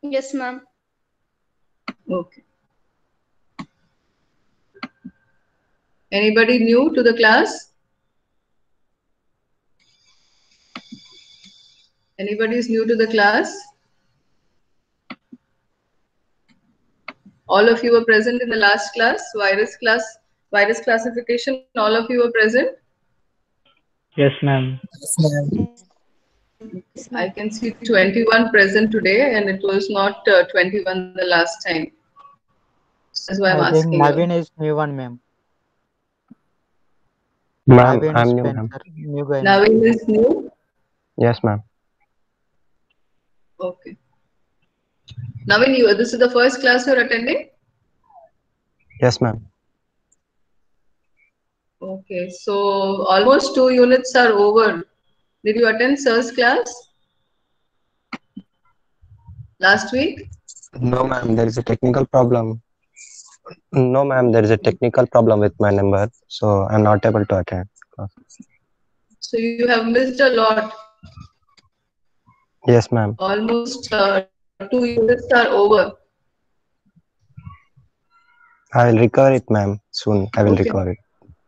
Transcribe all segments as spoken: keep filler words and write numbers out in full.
Yes, ma'am. Okay. Anybody new to the class? Anybody is new to the class? All of you were present in the last class, virus class, virus classification. All of you were present. Yes, ma'am. Yes, ma'am. Yes, I ma'am. can see twenty-one present today, and it was not uh, twenty-one the last time. So that is why I'm I think asking you. Naveen is new one, ma'am. Ma'am, Naveen I'm new, ma'am. Spencer, new guy, ma'am. Naveen is new. Yes, ma'am. Okay. Naveen, you this is the first class you're attending. Yes, ma'am. Okay, so almost two units are over. Did you attend sir's class last week? No, ma'am, there is a technical problem. No, ma'am, there is a technical problem with my number, so I'm not able to attend class. So you have missed a lot. Yes, ma'am. Almost uh, two units are over. I will recover it, ma'am. Soon, I will Okay. recover it.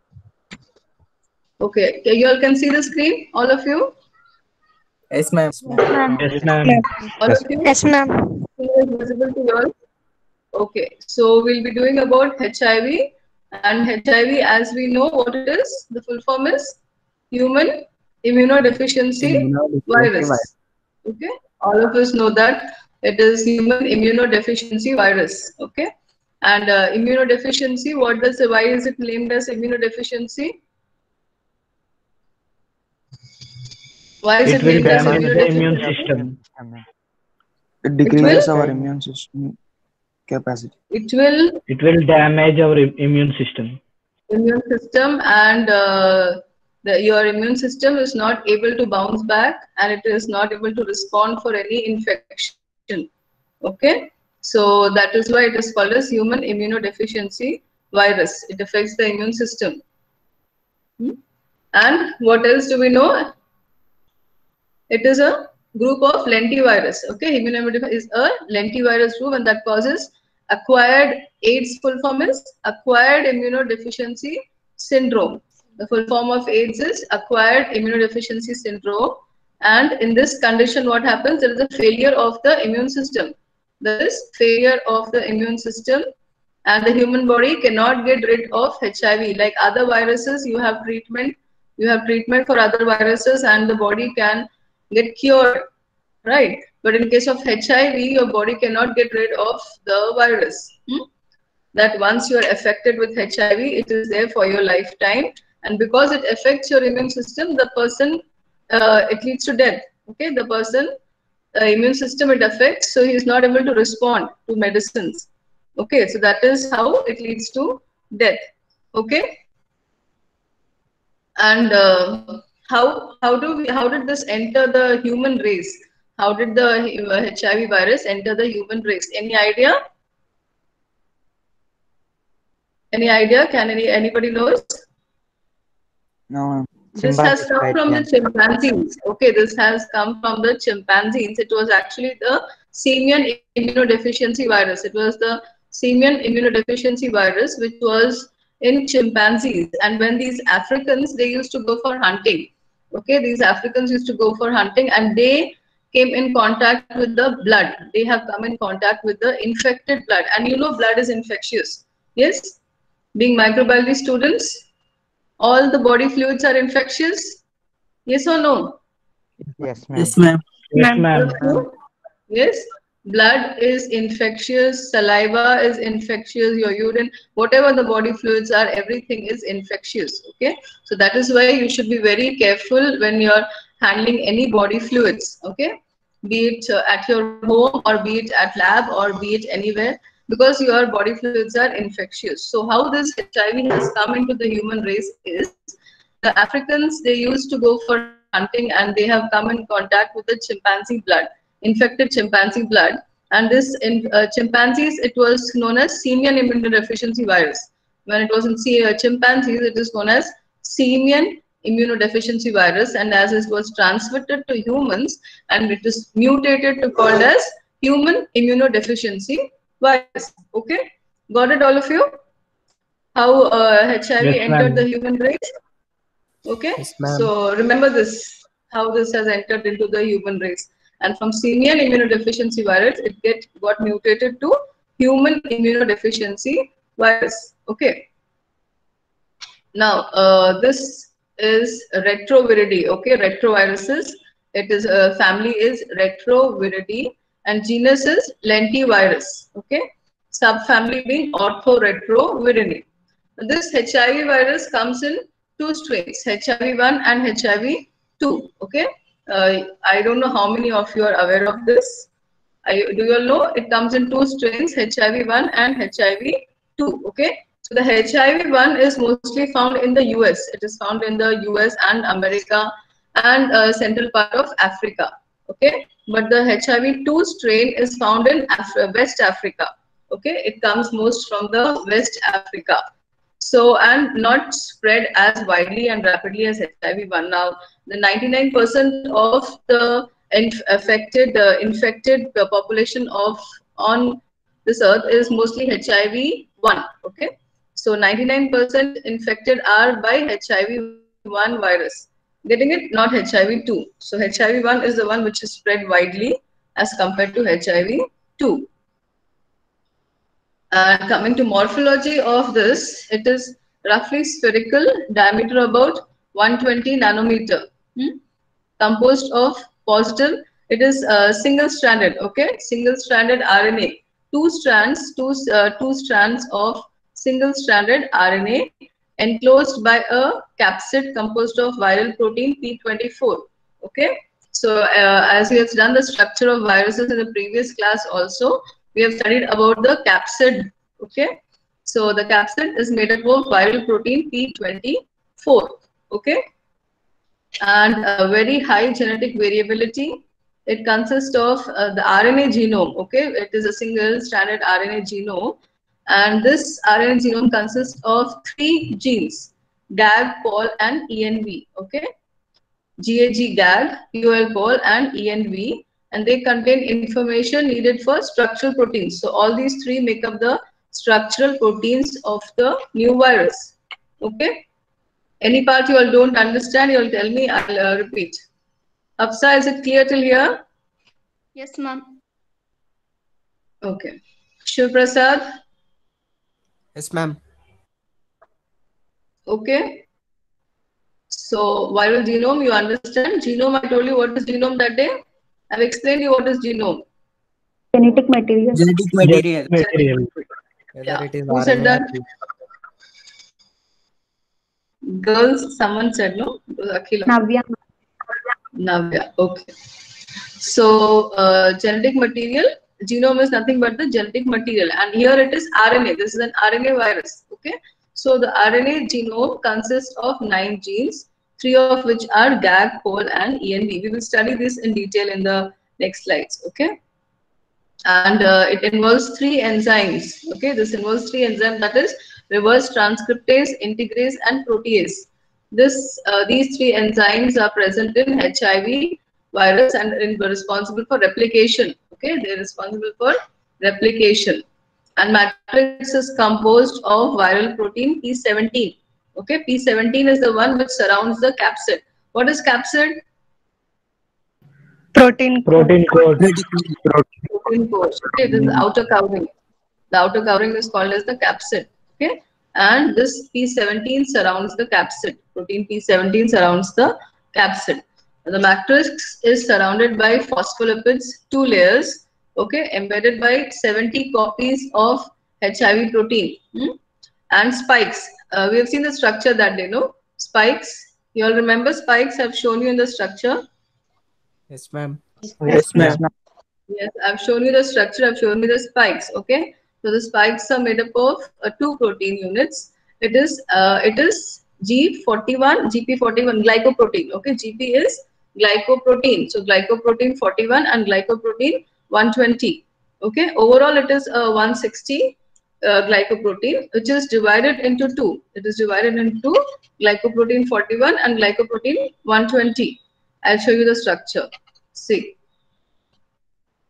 Okay. Okay, you all can see the screen, all of you? Yes, ma'am. Yes, ma'am. Yes, ma'am. All Yes. of you? Yes, ma'am. Screen is visible to you all? Okay, so we'll be doing about H I V, and H I V, as we know what it is, the full form is Human Immunodeficiency Virus. Okay, all of us know that it is Human Immunodeficiency Virus. Okay, and uh, immunodeficiency, what does, why is it named as immunodeficiency? Why is It it will named as damage the immune immunodeficiency? system. It It decreases will, our immune system capacity. it will It will damage our im- immune system. immune system, and uh, the, your immune system is not able to bounce back, and it is not able to respond for any infection. Okay, so that is why it is called as human immunodeficiency virus. It affects the immune system. Hmm? And what else do we know? It is a group of lentivirus. Okay, immunodeficiency is a lentivirus group, and that causes acquired AIDS. Full form is acquired immunodeficiency syndrome. The full form of AIDS is acquired immunodeficiency syndrome. And in this condition, what happens? There is a failure of the immune system. There is failure of the immune system, and the human body cannot get rid of H I V. Like other viruses, you have treatment. You have treatment for other viruses, and the body can get cured, right? But in case of H I V, your body cannot get rid of the virus. Hmm? That once you are affected with H I V, it is there for your lifetime, and because it affects your immune system, the person uh, it leads to death. Okay, the person uh, immune system it affects, so he is not able to respond to medicines. Okay, so that is how it leads to death. Okay, and uh, how how do we how did this enter the human race? How did the uh, H I V virus enter the human race? Any idea? Any idea? Can any anybody knows? No, ma'am. This has Chimpanzees, come right, from the ma'am? chimpanzees. Okay, this has come from the chimpanzees. It was actually the simian immunodeficiency virus. It was the simian immunodeficiency virus, which was in chimpanzees. And when these Africans, they used to go for hunting. Okay, these Africans used to go for hunting, and they came in contact with the blood. They have come in contact with the infected blood. And you know, blood is infectious. Yes? Being microbiology students, all the body fluids are infectious? Yes or no? Yes, ma'am. Yes, ma'am. Yes, Ma'am. ma'am. Ma'am. Yes. Blood is infectious, saliva is infectious, your urine, whatever the body fluids are, everything is infectious. Okay. So that is why you should be very careful when you're handling any body fluids. Okay. Be it uh, at your home, or be it at lab, or be it anywhere, because your body fluids are infectious. So how this H I V has come into the human race is, the Africans, they used to go for hunting, and they have come in contact with the chimpanzee blood, infected chimpanzee blood. And this in uh, chimpanzees, it was known as simian immunodeficiency virus. When it was in uh, chimpanzees, it is known as simian immunodeficiency virus, and as it was transmitted to humans, and it is mutated to called as human immunodeficiency virus. Okay, got it, all of you? How uh, H I V Yes, entered ma'am. the human race? Okay, Yes, ma'am. so remember this, how this has entered into the human race. And from simian immunodeficiency virus, it get got mutated to human immunodeficiency virus. Okay. Now, uh, this is retroviridae. Okay, retroviruses. It is uh, family is retroviridae and genus is lentivirus. Okay, subfamily being orthoretroviridae. This H I V virus comes in two strains, H I V one and H I V two. Okay, uh, I don't know how many of you are aware of this. I, do you all know it comes in two strains, H I V one and H I V two? Okay, so the H I V one is mostly found in the U S. It is found in the U S and America and uh, central part of Africa. Okay, but the H I V two strain is found in Af West Africa. Okay, it comes most from the West Africa. So, and not spread as widely and rapidly as H I V one. Now, the ninety-nine percent of the inf affected uh, infected uh, population of on this earth is mostly H I V one. Okay, so ninety-nine percent infected are by H I V one virus. Getting it? Not H I V two. So H I V one is the one which is spread widely as compared to H I V two. And coming to morphology of this, it is roughly spherical, diameter about one hundred twenty nanometer, hmm? composed of positive. It is uh, single-stranded, okay, single-stranded R N A. Two strands, two uh, two strands of single-stranded R N A enclosed by a capsid composed of viral protein P twenty-four. Okay, so uh, as we have done the structure of viruses in the previous class, also we have studied about the capsid. Okay, so the capsid is made up of viral protein P twenty-four. Okay, and a very high genetic variability. It consists of uh, the R N A genome. Okay, it is a single stranded R N A genome, and this R N A genome consists of three genes: G A G, P O L, and E N V. Okay, G A G, G A G, P O L, P O L, and E N V, and they contain information needed for structural proteins. So all these three make up the structural proteins of the new virus. Okay. Any part you all don't understand, you will tell me. I'll uh, repeat. Hafsa, is it clear till here? Yes, ma'am. Okay. Shiv Prasad. Yes, ma'am. Okay. So viral genome, you understand. Genome, I told you what is genome that day. I've explained you what is genome. Genetic material. Genetic material. Material. Whether Yeah. it is Who said R N A that? or Girls, someone said no. It was Akhila. Navya. Navya. Okay. So uh, genetic material, genome is nothing but the genetic material, and here it is R N A. This is an R N A virus. Okay. So the R N A genome consists of nine genes, three of which are G A G, P O L, and E N V. We will study this in detail in the next slides. Okay. And uh, it involves three enzymes. Okay, this involves three enzymes, that is reverse transcriptase, integrase, and protease. This, uh, these three enzymes are present in H I V virus and are responsible for replication. Okay, they are responsible for replication. And matrix is composed of viral protein P seventeen. Okay, P seventeen is the one which surrounds the capsid. What is capsid? Protein. Protein code. Protein core. Okay, this is outer covering. The outer covering is called as the capsid. Okay, and this P seventeen surrounds the capsid. Protein P seventeen surrounds the capsid. The matrix is surrounded by phospholipids, two layers. Okay, embedded by seventy copies of H I V protein, hmm? and spikes. Uh, we have seen the structure that day, no? Spikes. You all remember spikes? I've shown you in the structure. Yes, ma'am. Yes, ma'am. Yes, I've shown you the structure, I've shown you the spikes, okay? So the spikes are made up of uh, two protein units. It is uh, it is G forty-one, G P forty-one, glycoprotein, okay? G P is glycoprotein. So glycoprotein forty-one and glycoprotein one twenty, okay? Overall, it is uh, one sixty uh, glycoprotein, which is divided into two. It is divided into glycoprotein forty-one and glycoprotein one twenty. I'll show you the structure. See.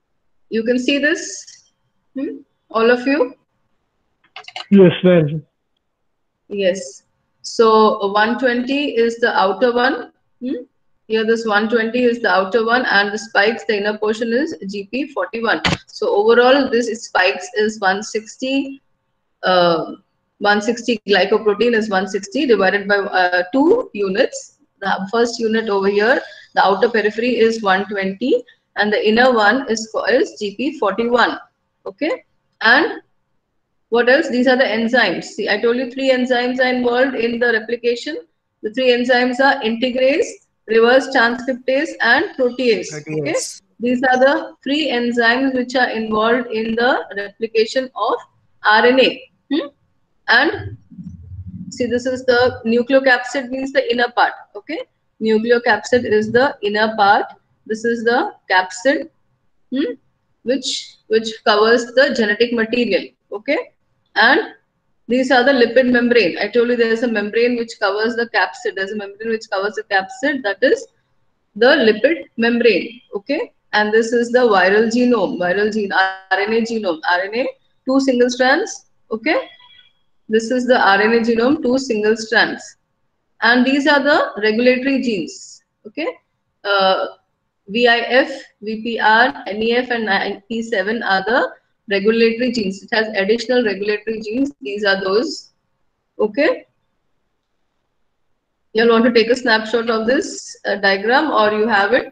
You can see this, hmm? All of you? Yes, ma'am. Yes. So uh, one twenty is the outer one. Hmm? Here this one twenty is the outer one, and the spikes, the inner portion is G P forty-one. So overall this spikes is one sixty. Uh, one sixty glycoprotein is one sixty divided by uh, two units. The first unit over here, the outer periphery is one twenty, and the inner one is, is G P forty-one. Okay, and what else? These are the enzymes. See, I told you three enzymes are involved in the replication. The three enzymes are integrase, reverse transcriptase, and protease. Okay, Yes. these are the three enzymes which are involved in the replication of R N A. Hmm? And see, this is the nucleocapsid, means the inner part. Okay, nucleocapsid is the inner part. This is the capsid, hmm, which which covers the genetic material. Okay, and these are the lipid membrane. I told you there is a membrane which covers the capsid. There's a membrane which covers the capsid, that is the lipid membrane. Okay, and this is the viral genome, viral gene, R N A genome, R N A, two single strands. Okay, this is the R N A genome, two single strands. And these are the regulatory genes. Okay, uh, V I F, V P R, N E F, and P seven are the regulatory genes. It has additional regulatory genes. These are those. Okay. You'll want to take a snapshot of this uh, diagram, or you have it.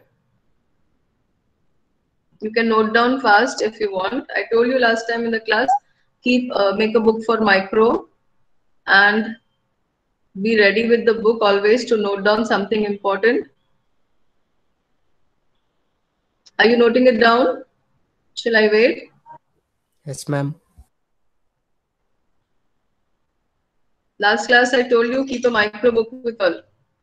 You can note down fast if you want. I told you last time in the class, keep uh, make a book for micro and be ready with the book always to note down something important. Are you noting it down? Shall I wait? Yes, ma'am. Last class I told you keep a micro book with all.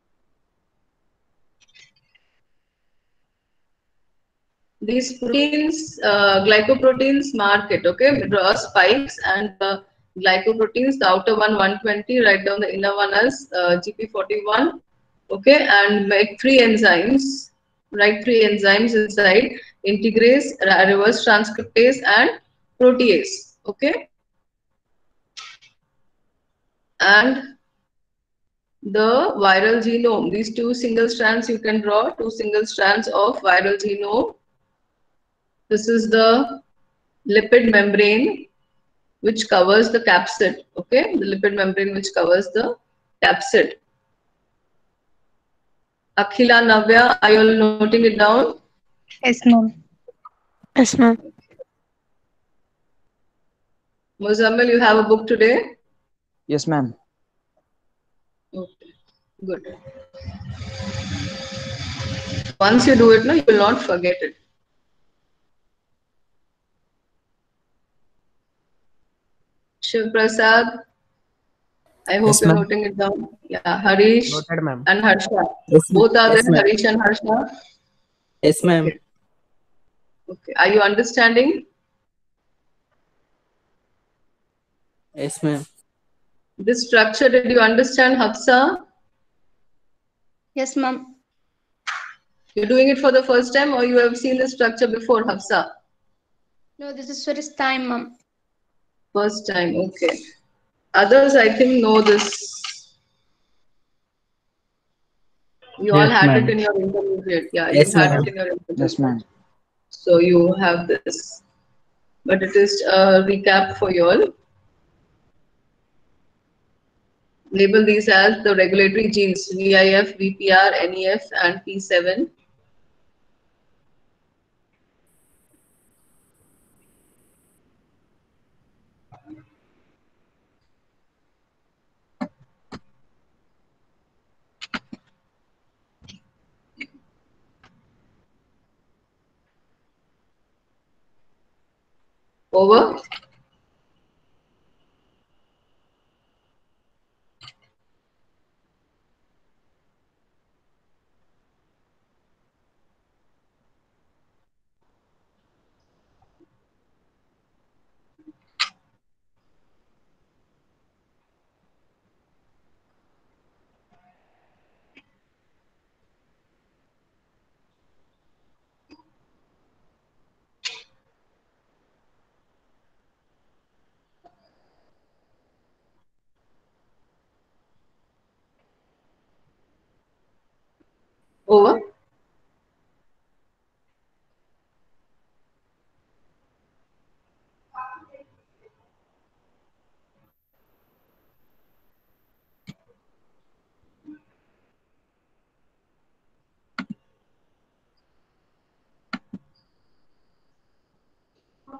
These proteins, uh, glycoproteins mark it, okay? Draw spikes, and the glycoproteins, the outer one one twenty, write down the inner one as uh, G P forty-one, okay? And make three enzymes, write three enzymes inside: integrase, reverse transcriptase, and protease, okay? And the viral genome, these two single strands you can draw, two single strands of viral genome. This is the lipid membrane which covers the capsid. Okay, the lipid membrane which covers the capsid. Akhila, Navya, are you all noting it down? Yes, ma'am. Yes, ma'am. Muzammil, you have a book today? Yes, ma'am. Okay, good. Once you do it, no, you will not forget it. Shiv Prasad, I hope Yes, you're ma'am. noting it down. Yeah, Harish Noted, ma'am. and Harsha. Yes, ma'am. Both are Yes, there, ma'am. Harish and Harsha. Yes, ma'am. Okay. Okay. Are you understanding? Yes, ma'am. This structure, did you understand, Hafsa? Yes, ma'am. You're doing it for the first time, or you have seen the structure before, Hafsa? No, this is first time, ma'am. First time, okay. Others, I think, know this. You all Yes, had it ma'am. in your intermediate. Yeah, you Yes, had ma'am. it in your intermediate. Yes, ma'am. So you have this. But it is a recap for you all. Label these as the regulatory genes: V I F, V P R, N E F, and P seven. Over.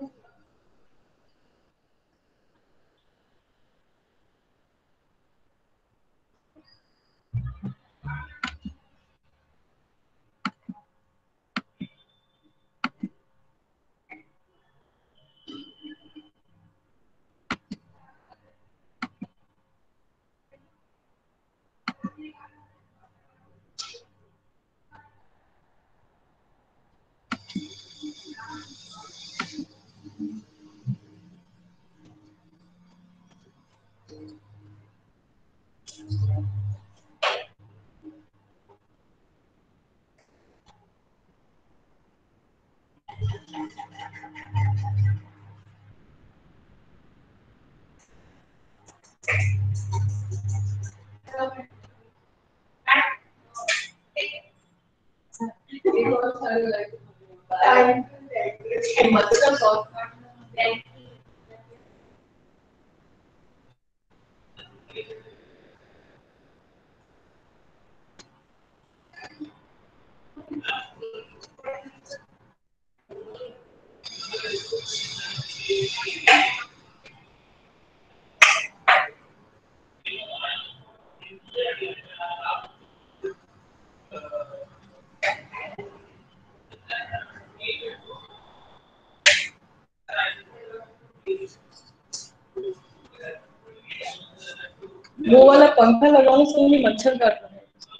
वो वाला पंखा लगाने से मुझे मच्छर काट रहा है।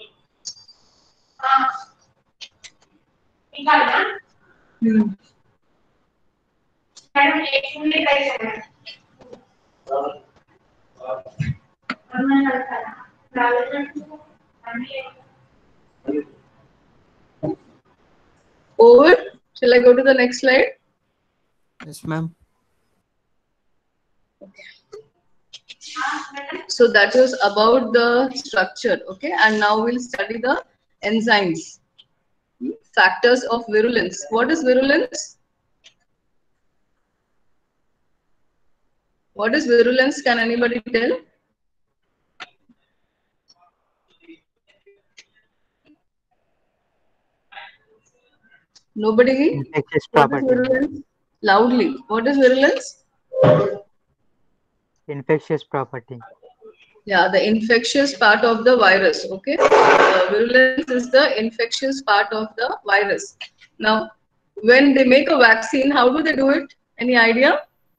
हम्म Over. Shall I go to the next slide? Yes, ma'am. So that was about the structure, okay? And now we'll study the enzymes. Factors of virulence. What is virulence? What is virulence? Can anybody tell? Nobody? Infectious What is property. virulence? Loudly. What is virulence? Infectious property. Yeah, the infectious part of the virus. Okay, uh, virulence is the infectious part of the virus. Now, when they make a vaccine, how do they do it? Any idea?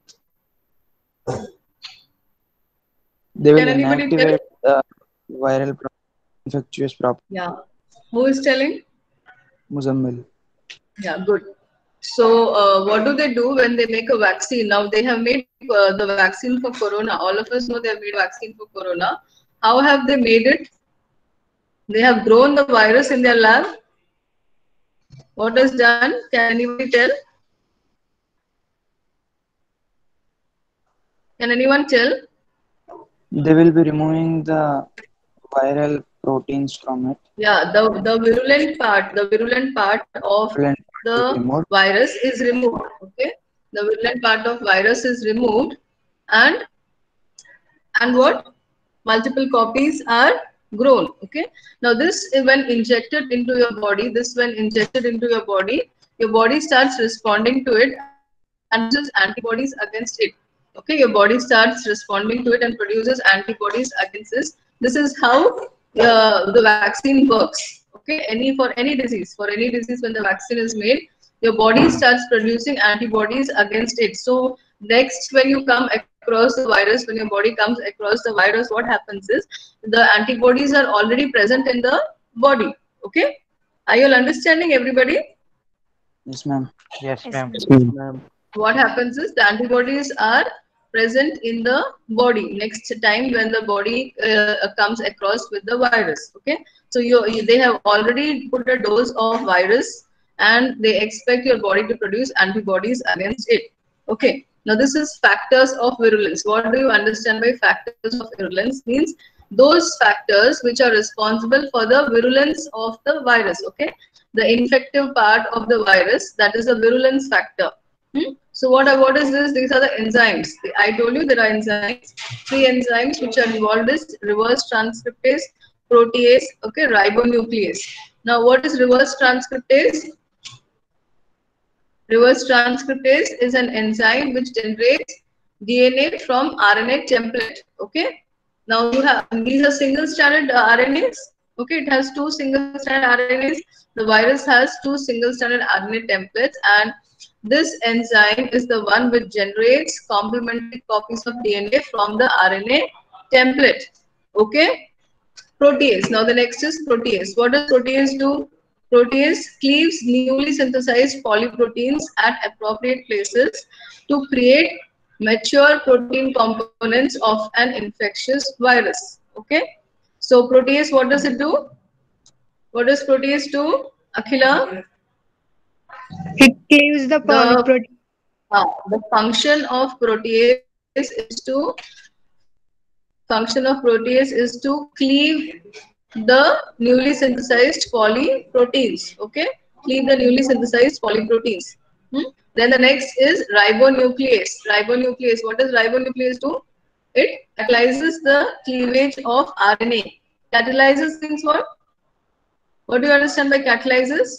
They will Can anybody tell? inactivate the viral pro- infectious property. Yeah. Who is telling? Muzammil. Yeah, good. So, uh, what do they do when they make a vaccine? Now, they have made uh, the vaccine for corona. All of us know they have made a vaccine for corona. How have they made it? They have grown the virus in their lab. What is done? Can anybody tell? Can anyone tell? They will be removing the viral proteins from it. Yeah, the, the virulent part, the virulent part of Virulent part is the removed. virus is removed. Okay, the virulent part of virus is removed, and and what? Multiple copies are grown. Okay, now this is when injected into your body. This when injected into your body, your body starts responding to it and produces antibodies against it. Okay, your body starts responding to it and produces antibodies against this. This is how uh, the vaccine works. Okay, any for any disease, for any disease, when the vaccine is made, your body starts producing antibodies against it. So next, when you come across the virus, when your body comes across the virus, what happens is the antibodies are already present in the body. Okay, are you all understanding, everybody? Yes, ma'am. Yes, ma'am. Ma'am. What happens is the antibodies are present in the body next time when the body uh, comes across with the virus. Okay, so you, you they have already put a dose of virus and they expect your body to produce antibodies against it. Okay, now this is factors of virulence. What do you understand by factors of virulence? Means those factors which are responsible for the virulence of the virus. Okay, the infective part of the virus, that is a virulence factor. Hmm? So what are, what is this? These are the enzymes. I told you there are enzymes. Three enzymes which are involved is reverse transcriptase, protease, okay, ribonuclease. Now what is reverse transcriptase? Reverse transcriptase is an enzyme which generates D N A from R N A template. Okay. Now you have these are single-stranded uh, R N As. Okay, it has two single-stranded R N As. The virus has two single-stranded R N A templates, and this enzyme is the one which generates complementary copies of D N A from the R N A template. Okay. Protease. Now the next is protease. What does protease do? Protease cleaves newly synthesized polyproteins at appropriate places to create mature protein components of an infectious virus. Okay. So protease, what does it do? What does protease do, Akhila? It cleaves the polyprotein. The, uh, the function of protease is to function of protease is to cleave the newly synthesized polyproteins. Okay, cleave the newly synthesized polyproteins. Hmm? Then the next is ribonuclease. Ribonuclease. What does ribonuclease do? It catalyzes the cleavage of R N A. Catalyzes means what? What do you understand by catalyzes?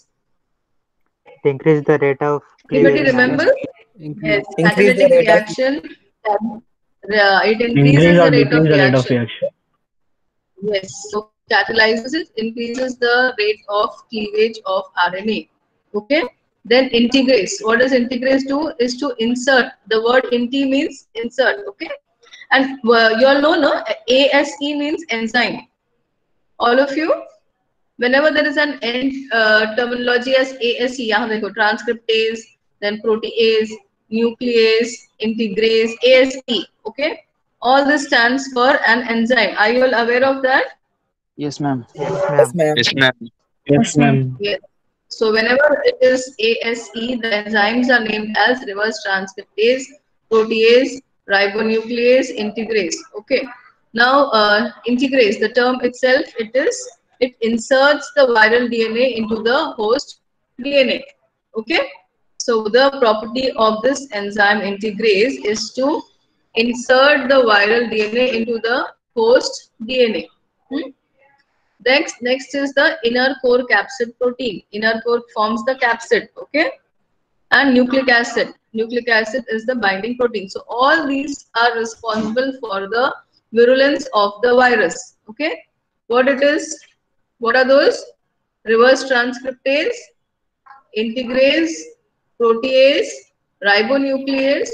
It increase the rate of Anybody cleavage. remember? Increase, Yes, catalytic reaction. Uh, it increases Increase the or rate of decrease the rate of reaction. reaction. Yes, so catalyzes it, increases the rate of cleavage of R N A. Okay. Then integrase. What does integrase do? Is to insert. The word inti means insert. Okay. And uh, you all know, no? A S E means enzyme. All of you, whenever there is an end uh, terminology as A S E, yahan dekho, transcriptase, then protease, nuclease, integrase, A S E. Okay. All this stands for an enzyme. Are you all aware of that? Yes, ma'am. Yes, ma'am. Yes, ma'am. Yes, ma'am. Yes. So whenever it is A S E, the enzymes are named as reverse transcriptase, protease, ribonuclease, integrase. Okay. Now, uh, integrase, the term itself, it is, it inserts the viral D N A into the host D N A. Okay. So the property of this enzyme integrase is to insert the viral D N A into the host D N A. Hmm? Next, next is the inner core capsid protein. Inner core forms the capsid, okay? And nucleic acid. Nucleic acid is the binding protein. So all these are responsible for the virulence of the virus, okay? What it is? What are those? Reverse transcriptase, integrase, protease, ribonuclease,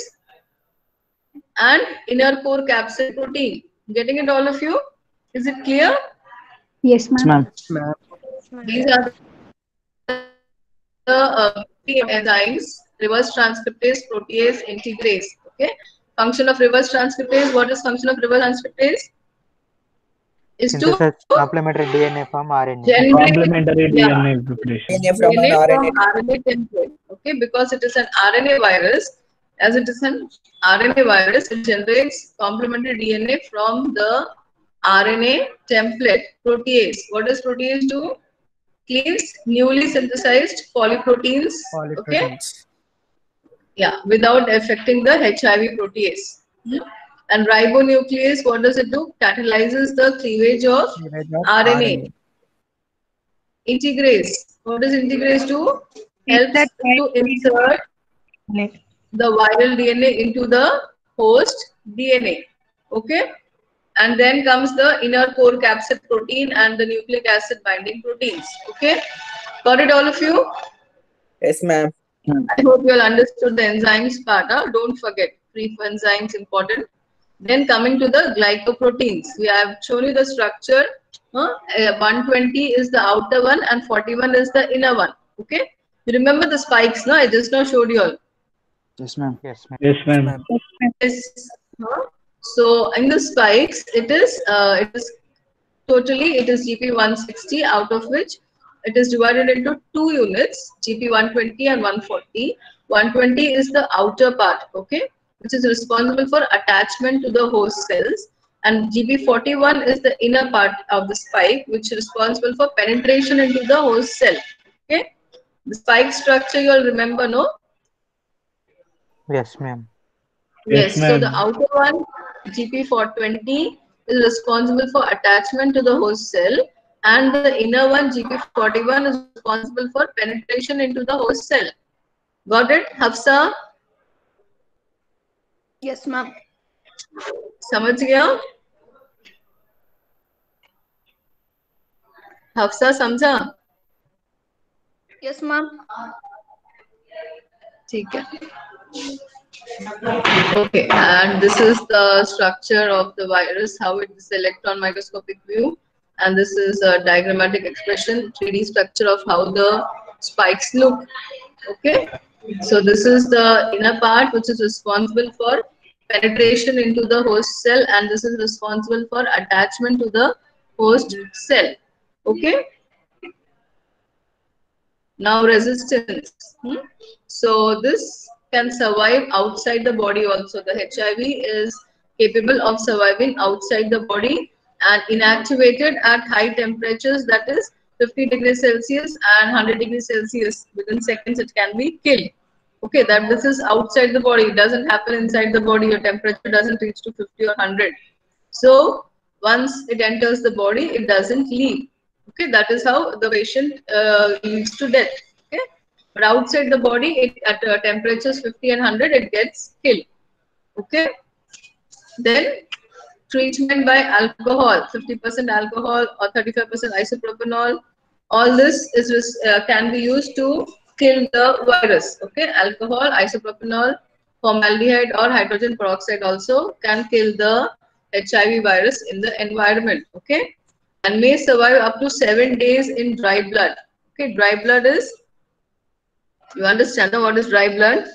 and inner core capsid protein. Getting it, all of you? Is it clear? Yes, Yes, ma'am. ma'am. These are the uh, three enzymes: reverse transcriptase, protease, integrase. Okay. Function of reverse transcriptase. What is function of reverse transcriptase? Is to Synthesize complementary D N A from R N A. generate Complementary yeah, D N A preparation. D N A from R N A template. Okay, because it is an R N A virus. As it is an R N A virus, it generates complementary D N A from the R N A template. Protease. What does protease do? Cleaves newly synthesized polyproteins. Okay. polyproteins. Yeah, without affecting the H I V protease. Hmm. And ribonuclease, what does it do? Catalyzes the cleavage of Cleavage of R N A. R N A. Integrase. What does integrase do? It's Helps that to insert the viral D N A into the host D N A. Okay. And then comes the inner core capsid protein and the nucleic acid binding proteins. Okay. Got it, all of you? Yes, ma'am. I hope you all understood the enzymes part. Huh? Don't forget, brief enzymes important. Then coming to the glycoproteins, we have shown you the structure. Huh? Uh, one twenty is the outer one and forty-one is the inner one. Okay. You remember the spikes, no? I just now showed you all. Yes, ma'am. Yes, ma'am. Yes, ma'am. Yes. Huh? So in the spikes, it is uh, it is totally it is G P one sixty, out of which it is divided into two units, G P one twenty and one forty. one twenty is the outer part, okay, which is responsible for attachment to the host cells, and G P forty-one is the inner part of the spike, which is responsible for penetration into the host cell. Okay, the spike structure you all remember, no? Yes, ma'am. Yes, Yes, so the ma'am. outer one, G P four twenty, is responsible for attachment to the host cell, and the inner one, G P forty-one, is responsible for penetration into the host cell. Got it, Hafsa? Yes, ma'am. समझ गया? हफ्सा समझा? Yes, ma'am. ठीक है. Okay, and this is the structure of the virus, how it is electron microscopic view, and this is a diagrammatic expression, three D structure of how the spikes look. Okay, so this is the inner part which is responsible for penetration into the host cell, and this is responsible for attachment to the host cell. Okay. Now resistance. Hmm? So this can survive outside the body also. The H I V is capable of surviving outside the body and inactivated at high temperatures, that is fifty degrees Celsius and one hundred degrees Celsius. Within seconds it can be killed. Okay, that this is outside the body. It doesn't happen inside the body. Your temperature doesn't reach to fifty or one hundred. So once it enters the body, it doesn't leave. Okay, that is how the patient uh, leads to death. Okay, but outside the body, it at uh, temperatures fifty and one hundred, it gets killed. Okay, then treatment by alcohol, fifty percent alcohol or thirty-five percent isopropanol. All this is uh, can be used to kill the virus. Okay, alcohol, isopropanol, formaldehyde or hydrogen peroxide also can kill the H I V virus in the environment. Okay, and may survive up to seven days in dry blood. Okay, dry blood is, you understand what is dry blood?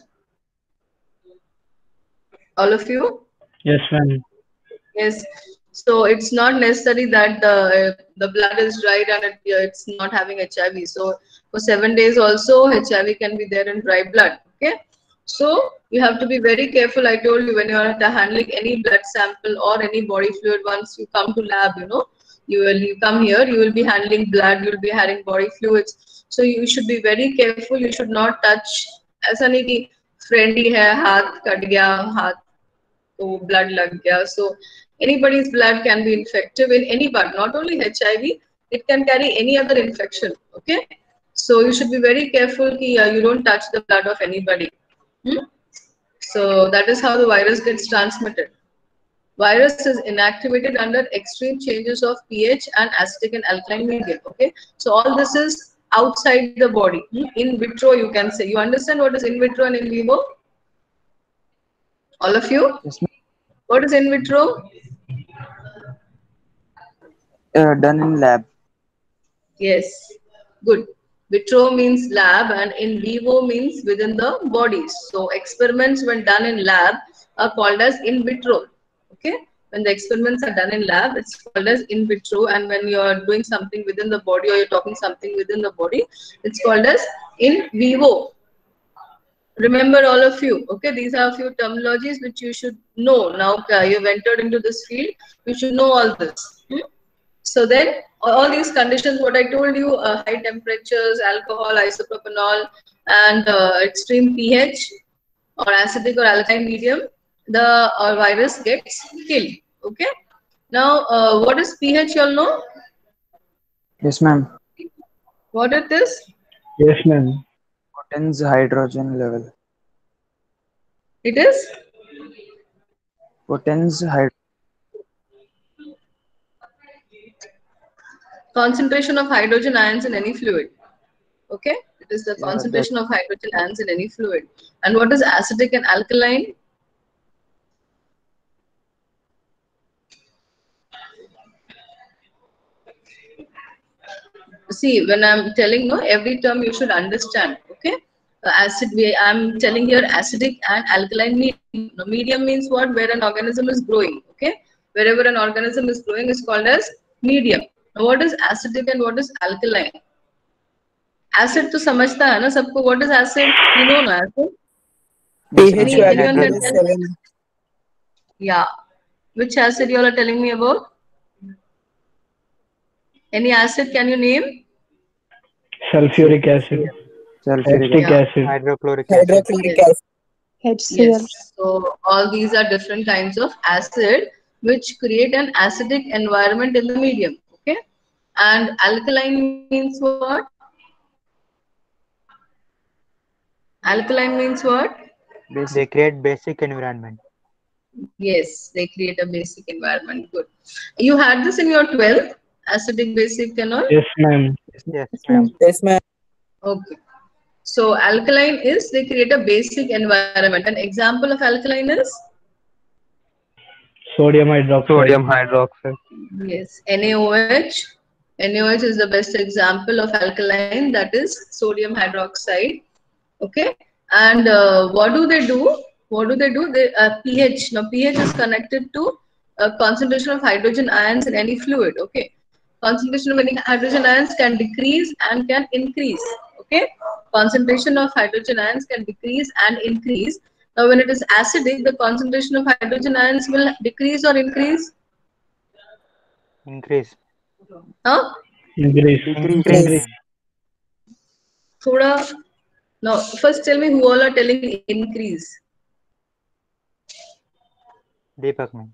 All of you? Yes, ma'am. Yes. So it's not necessary that the the blood is dried and it, it's not having H I V. So for seven days also H I V can be there in dry blood. Okay. So you have to be very careful. I told you, when you are handling any blood sample or any body fluid, once you come to lab, you know, you will you come here, you will be handling blood, you will be handling body fluids. So you should be very careful. You should not touch. ऐसा नहीं कि friendly है, हाथ cut गया, हाथ तो blood लग गया. So anybody's blood can be infective in any part, not only H I V, it can carry any other infection. Okay, so you should be very careful कि uh, you don't touch the blood of anybody. Hmm? So that is how the virus gets transmitted. Virus is inactivated under extreme changes of pH and acidic and alkaline medium. Okay, so all this is outside the body. Hmm? In vitro, you can say. You understand what is in vitro and in vivo? All of you? Yes, ma'am. What is in vitro? Uh, done in lab. Yes, good. Vitro means lab and in vivo means within the bodies. So experiments when done in lab are called as in vitro. Okay, when the experiments are done in lab, it's called as in vitro, and when you are doing something within the body or you're talking something within the body, it's called as in vivo. Remember, all of you, okay, these are a few terminologies which you should know. Now uh, you've entered into this field, you should know all this. Hmm? So then all these conditions, what I told you, uh, high temperatures, alcohol, isopropanol, and uh, extreme pH or acidic or alkaline medium, the uh, virus gets killed. Okay. Now, uh, what is pH? You all know? Yes, ma'am. What it is? Yes, ma'am. Potens hydrogen level. It is? Potens hydrogen. Concentration of hydrogen ions in any fluid. Okay, it is the Yeah, concentration of hydrogen ions in any fluid. And what is acidic and alkaline? See, when I'm telling, no, every term you should understand. Okay, uh, acid. We, I'm telling here acidic and alkaline medium. No, medium means what? Where an organism is growing. Okay, wherever an organism is growing is called as medium. Now, what is acidic and what is alkaline? Acid to समझता है ना सबको. What is acid? You know ना acid? pH Any, value anyone can is tell? seven. Yeah. Which acid you all are telling me about? Any acid can you name? Sulfuric acid. Sulfuric Acetic Yeah. acid. Hydrochloric acid. Hydrochloric Yes. acid. H C l. Yes. So all these are different kinds of acid which create an acidic environment in the medium. Okay. And alkaline means what? Alkaline means what? They create basic environment. Yes, they create a basic environment. Good. You had this in your twelfth, acidic, basic, and all? Yes, ma'am. Yes, ma'am. Yes, ma'am. Okay. So alkaline is they create a basic environment. An example of alkaline is? Sodium hydroxide. Sodium hydroxide. Yes, NaOH. NaOH is the best example of alkaline, that is sodium hydroxide. Okay. And uh, what do they do? What do they do? They uh, pH. Now pH is connected to a concentration of hydrogen ions in any fluid. Okay. Concentration of any hydrogen ions can decrease and can increase. Okay. Concentration of hydrogen ions can decrease and increase. Now when it is acidic, the concentration of hydrogen ions will decrease or increase? Increase. Huh? Increase. Increase. Increase. Thoda. Now first tell me who all are telling increase. Deepak, ma'am.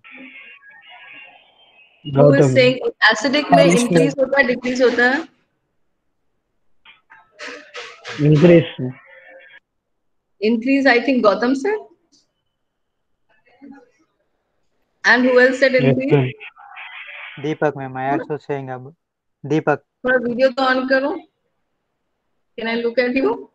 Who is Gautam. saying acidic में Harish, increase होता है, decrease होता है? Increase. Increase, I think Gautam said. And who else said Yes, increase? ma'am. Deepak, ma'am. I also saying about Deepak. थोड़ा video तो on करो. Can I look at you?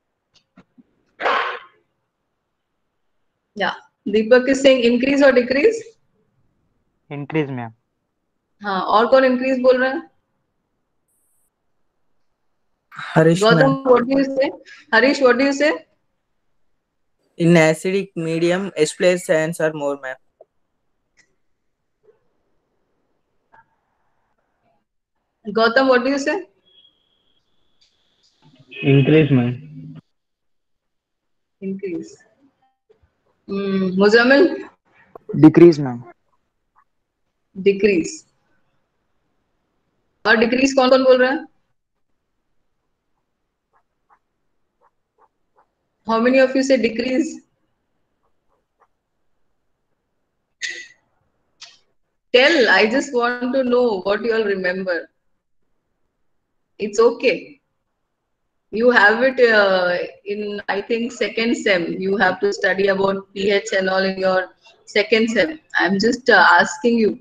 Yeah. Deepak is saying increase or decrease? Increase, ma'am. हाँ, और कौन increase बोल रहा है? Harish, ma'am. Gautam, what do you say? Harish, what do you say? In acidic medium, H plus ions are more, ma'am. Gautam, what do you say? Increase, ma'am. Increase. Hmm. Muzammil? Decrease, ma'am. Decrease. और decrease कौन कौन बोल रहा है? How many of you say decrease? Tell, I just want to know what you all remember. It's okay. You have it uh, in, I think, second sem. You have to study about pH and all in your second sem. I'm just uh, asking you.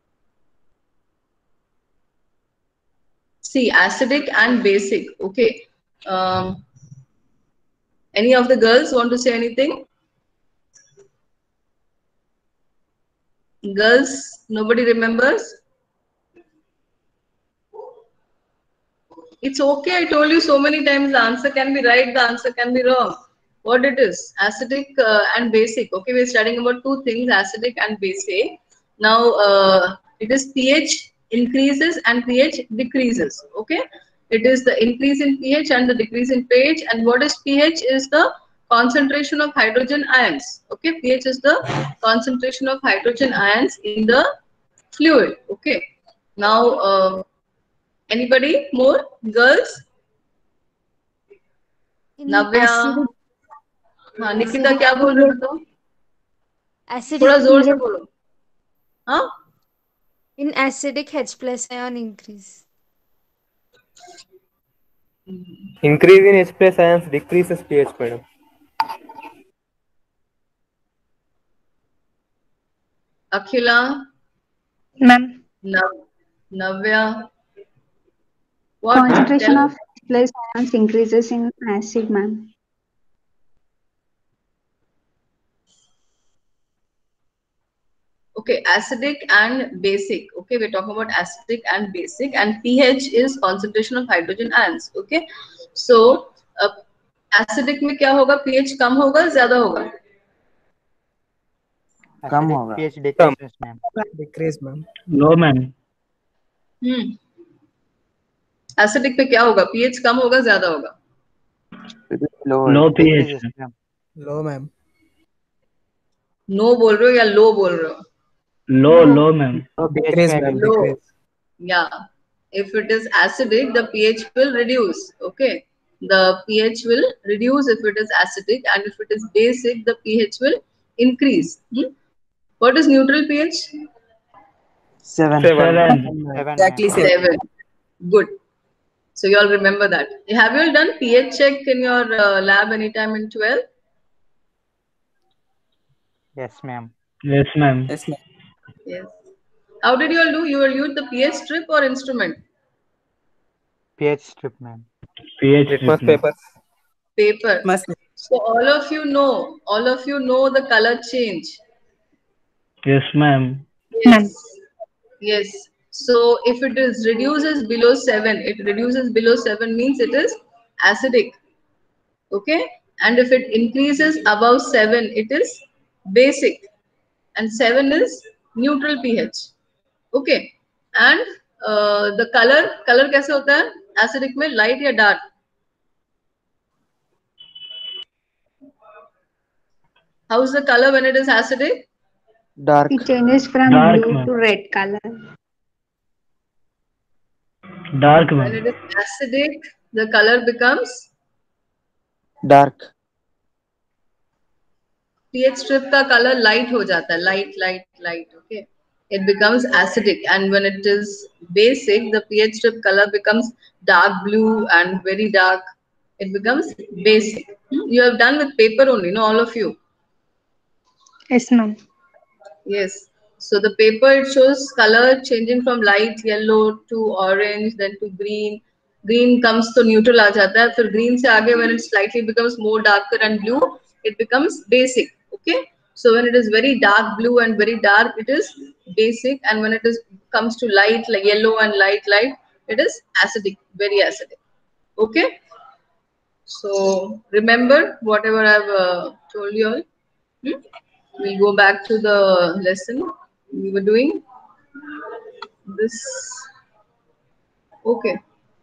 See, acidic and basic. Okay. Um, any of the girls want to say anything? Girls, nobody remembers? It's okay. I told you so many times the answer can be right, the answer can be wrong. What it is? Acidic uh, and basic. Okay, we're studying about two things, acidic and basic. Now, uh, it is pH increases and pH decreases. Okay, it is the increase in pH and the decrease in pH. And what is pH? Is the concentration of hydrogen ions. Okay, pH is the concentration of hydrogen ions in the fluid. Okay, now uh, anybody more? Girls? In Navya? acidic, हाँ निकिता क्या बोल रहे हो तो? acidic थोड़ा जोर से period- बोलो. हाँ? in acidic H plus ion increase. Increase in H plus ions decreases pH, madam. Akhila? Ma'am, Nav Navya? What? concentration Tell- of H plus ions increases in acid, ma'am. Okay, acidic and basic. Okay, we're talking about acidic and basic, and pH is concentration of hydrogen ions. Okay, so uh, acidic में क्या होगा? pH कम होगा, ज़्यादा होगा? कम Acidic होगा. pH decreases, ma'am. Decrease, ma'am. No, ma'am. हम्म. Acidic पे क्या होगा? pH कम होगा, ज़्यादा होगा? Lower. Low pH. Decreases, ma'am. Low, ma'am. No बोल रहे हो या low बोल रहे हो? Low, low, ma'am. Decrease, pH ma'am. Low. Decrease. Yeah, if it is acidic, the pH will reduce. Okay, the pH will reduce if it is acidic, and if it is basic, the pH will increase. Hmm? What is neutral pH? Seven. Seven. Seven. Seven, Exactly ma'am. seven. Seven. Good. So you all remember that. Have you all done pH check in your uh, lab anytime in twelve? Yes, ma'am. Yes, ma'am. Yes, ma'am. Yes. How did you all do? You will use the pH strip or instrument? pH strip, ma'am. pH Litmus strip, ma'am. paper. Paper. Must So all of you know, all of you know the color change. Yes, ma'am. Yes. Yes. So if it is reduces below seven, it reduces below seven means it is acidic. Okay. And if it increases above seven, it is basic. And seven is neutral pH. Okay. And uh, the color, color कैसे होता है? Acidic में light या dark? How is the color when it is acidic? Dark. It changes from Dark, blue ma'am. to red color. Dark, When ma'am. it is acidic, the color becomes Dark. pH strip का color light हो जाता है, light, light, light. Okay, it becomes acidic, and when it is basic, the pH strip color becomes dark blue and very dark. It becomes basic. Hmm? You have done with paper only, no, all of you. Yes, ma'am. Yes. So the paper, it shows color changing from light yellow to orange, then to green. Green comes to neutral आ जाता है. फिर green से आगे when it slightly becomes more darker and blue, it becomes basic. Okay. So when it is very dark blue and very dark, it is basic, and when it is comes to light like yellow and light light, it is acidic, very acidic. Okay. So remember whatever I've uh, told you all. Hmm? We'll go back to the lesson we were doing. This, okay.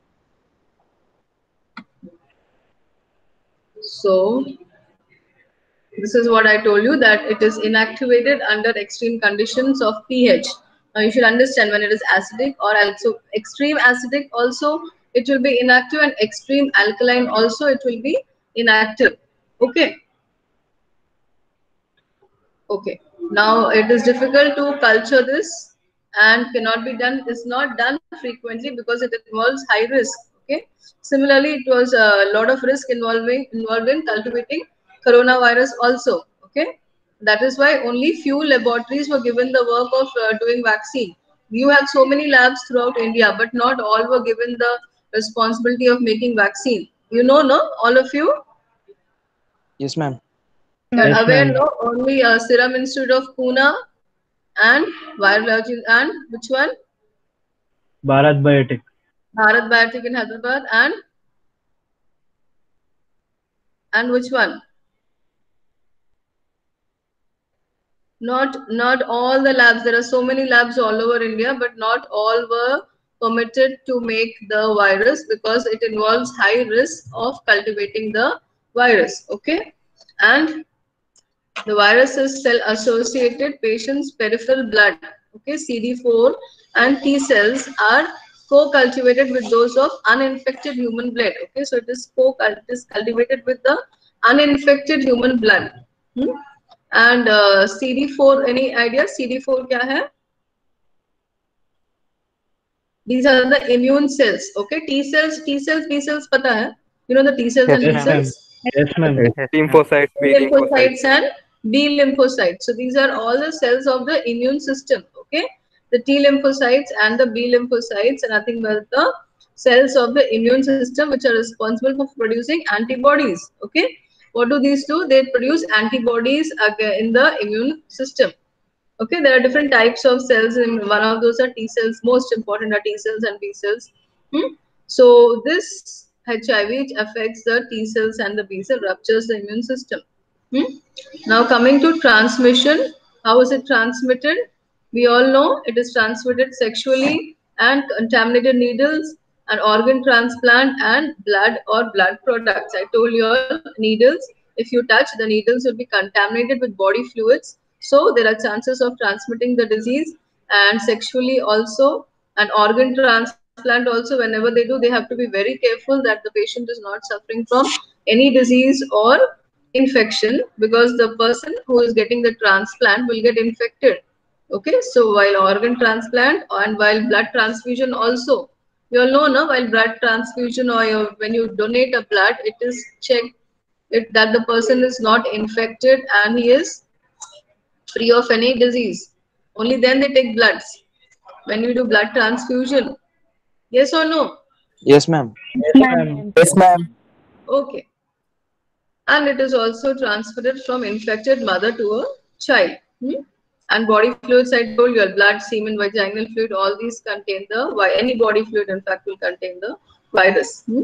So this is what I told you, that it is inactivated under extreme conditions of pH. Now you should understand, when it is acidic or also extreme acidic also it will be inactive, and extreme alkaline also it will be inactive. Okay. Okay. Now it is difficult to culture this and cannot be done. It's not done frequently because it involves high risk. Okay. Similarly, it was a lot of risk involving involving cultivating coronavirus also. Okay. That is why only few laboratories were given the work of uh, doing vaccine. You have so many labs throughout India, but not all were given the responsibility of making vaccine. You know, no, all of you. Yes, ma'am. You're Yes, aware, ma'am. no? Only uh, Serum Institute of Pune and Virology, and which one? Bharat Biotech. Bharat Biotech in Hyderabad, and and which one? Not not all the labs. There are so many labs all over India, but not all were permitted to make the virus because it involves high risk of cultivating the virus. Okay, and the virus is cell-associated patient's peripheral blood. Okay, C D four and T cells are co-cultivated with those of uninfected human blood. Okay, so it is co it is cultivated with the uninfected human blood. Hmm? And uh, C D four, any idea? C D four क्या है? These are the immune cells. Okay, T cells, T cells, B cells पता है? You know the T cells Yes, and B Yes, ma'am. ma'am. cells? Yes, ma'am. Yes, ma'am. Lymphocytes, B lymphocytes. Lymphocytes and B lymphocytes. So these are all the cells of the immune system. Okay, the T lymphocytes and the B lymphocytes are nothing but the cells of the immune system which are responsible for producing antibodies. Okay, what do these do? They produce antibodies in the immune system. Okay, there are different types of cells, and one of those are T cells. Most important are T cells and B cells. Hmm? So this H I V, which affects the T cells and the B cell, ruptures the immune system. Hmm? Now coming to transmission, how is it transmitted? We all know it is transmitted sexually, and contaminated needles, and organ transplant, and blood or blood products. I told you all, needles, if you touch, the needles will be contaminated with body fluids. So there are chances of transmitting the disease, and sexually also, and organ transplant also, whenever they do, they have to be very careful that the patient is not suffering from any disease or infection, because the person who is getting the transplant will get infected. Okay, so while organ transplant and while blood transfusion also, You all know, no? While blood transfusion or your, when you donate a blood, it is checked it, that the person is not infected and he is free of any disease. Only then they take bloods. When you do blood transfusion, yes or no? Yes, ma'am. Yes, ma'am. Yes, ma'am. Okay. And it is also transferred from infected mother to a child. Hmm? And body fluids, I told you, blood, semen, vaginal fluid, all these contain the, any body fluid in fact will contain the virus. Hmm?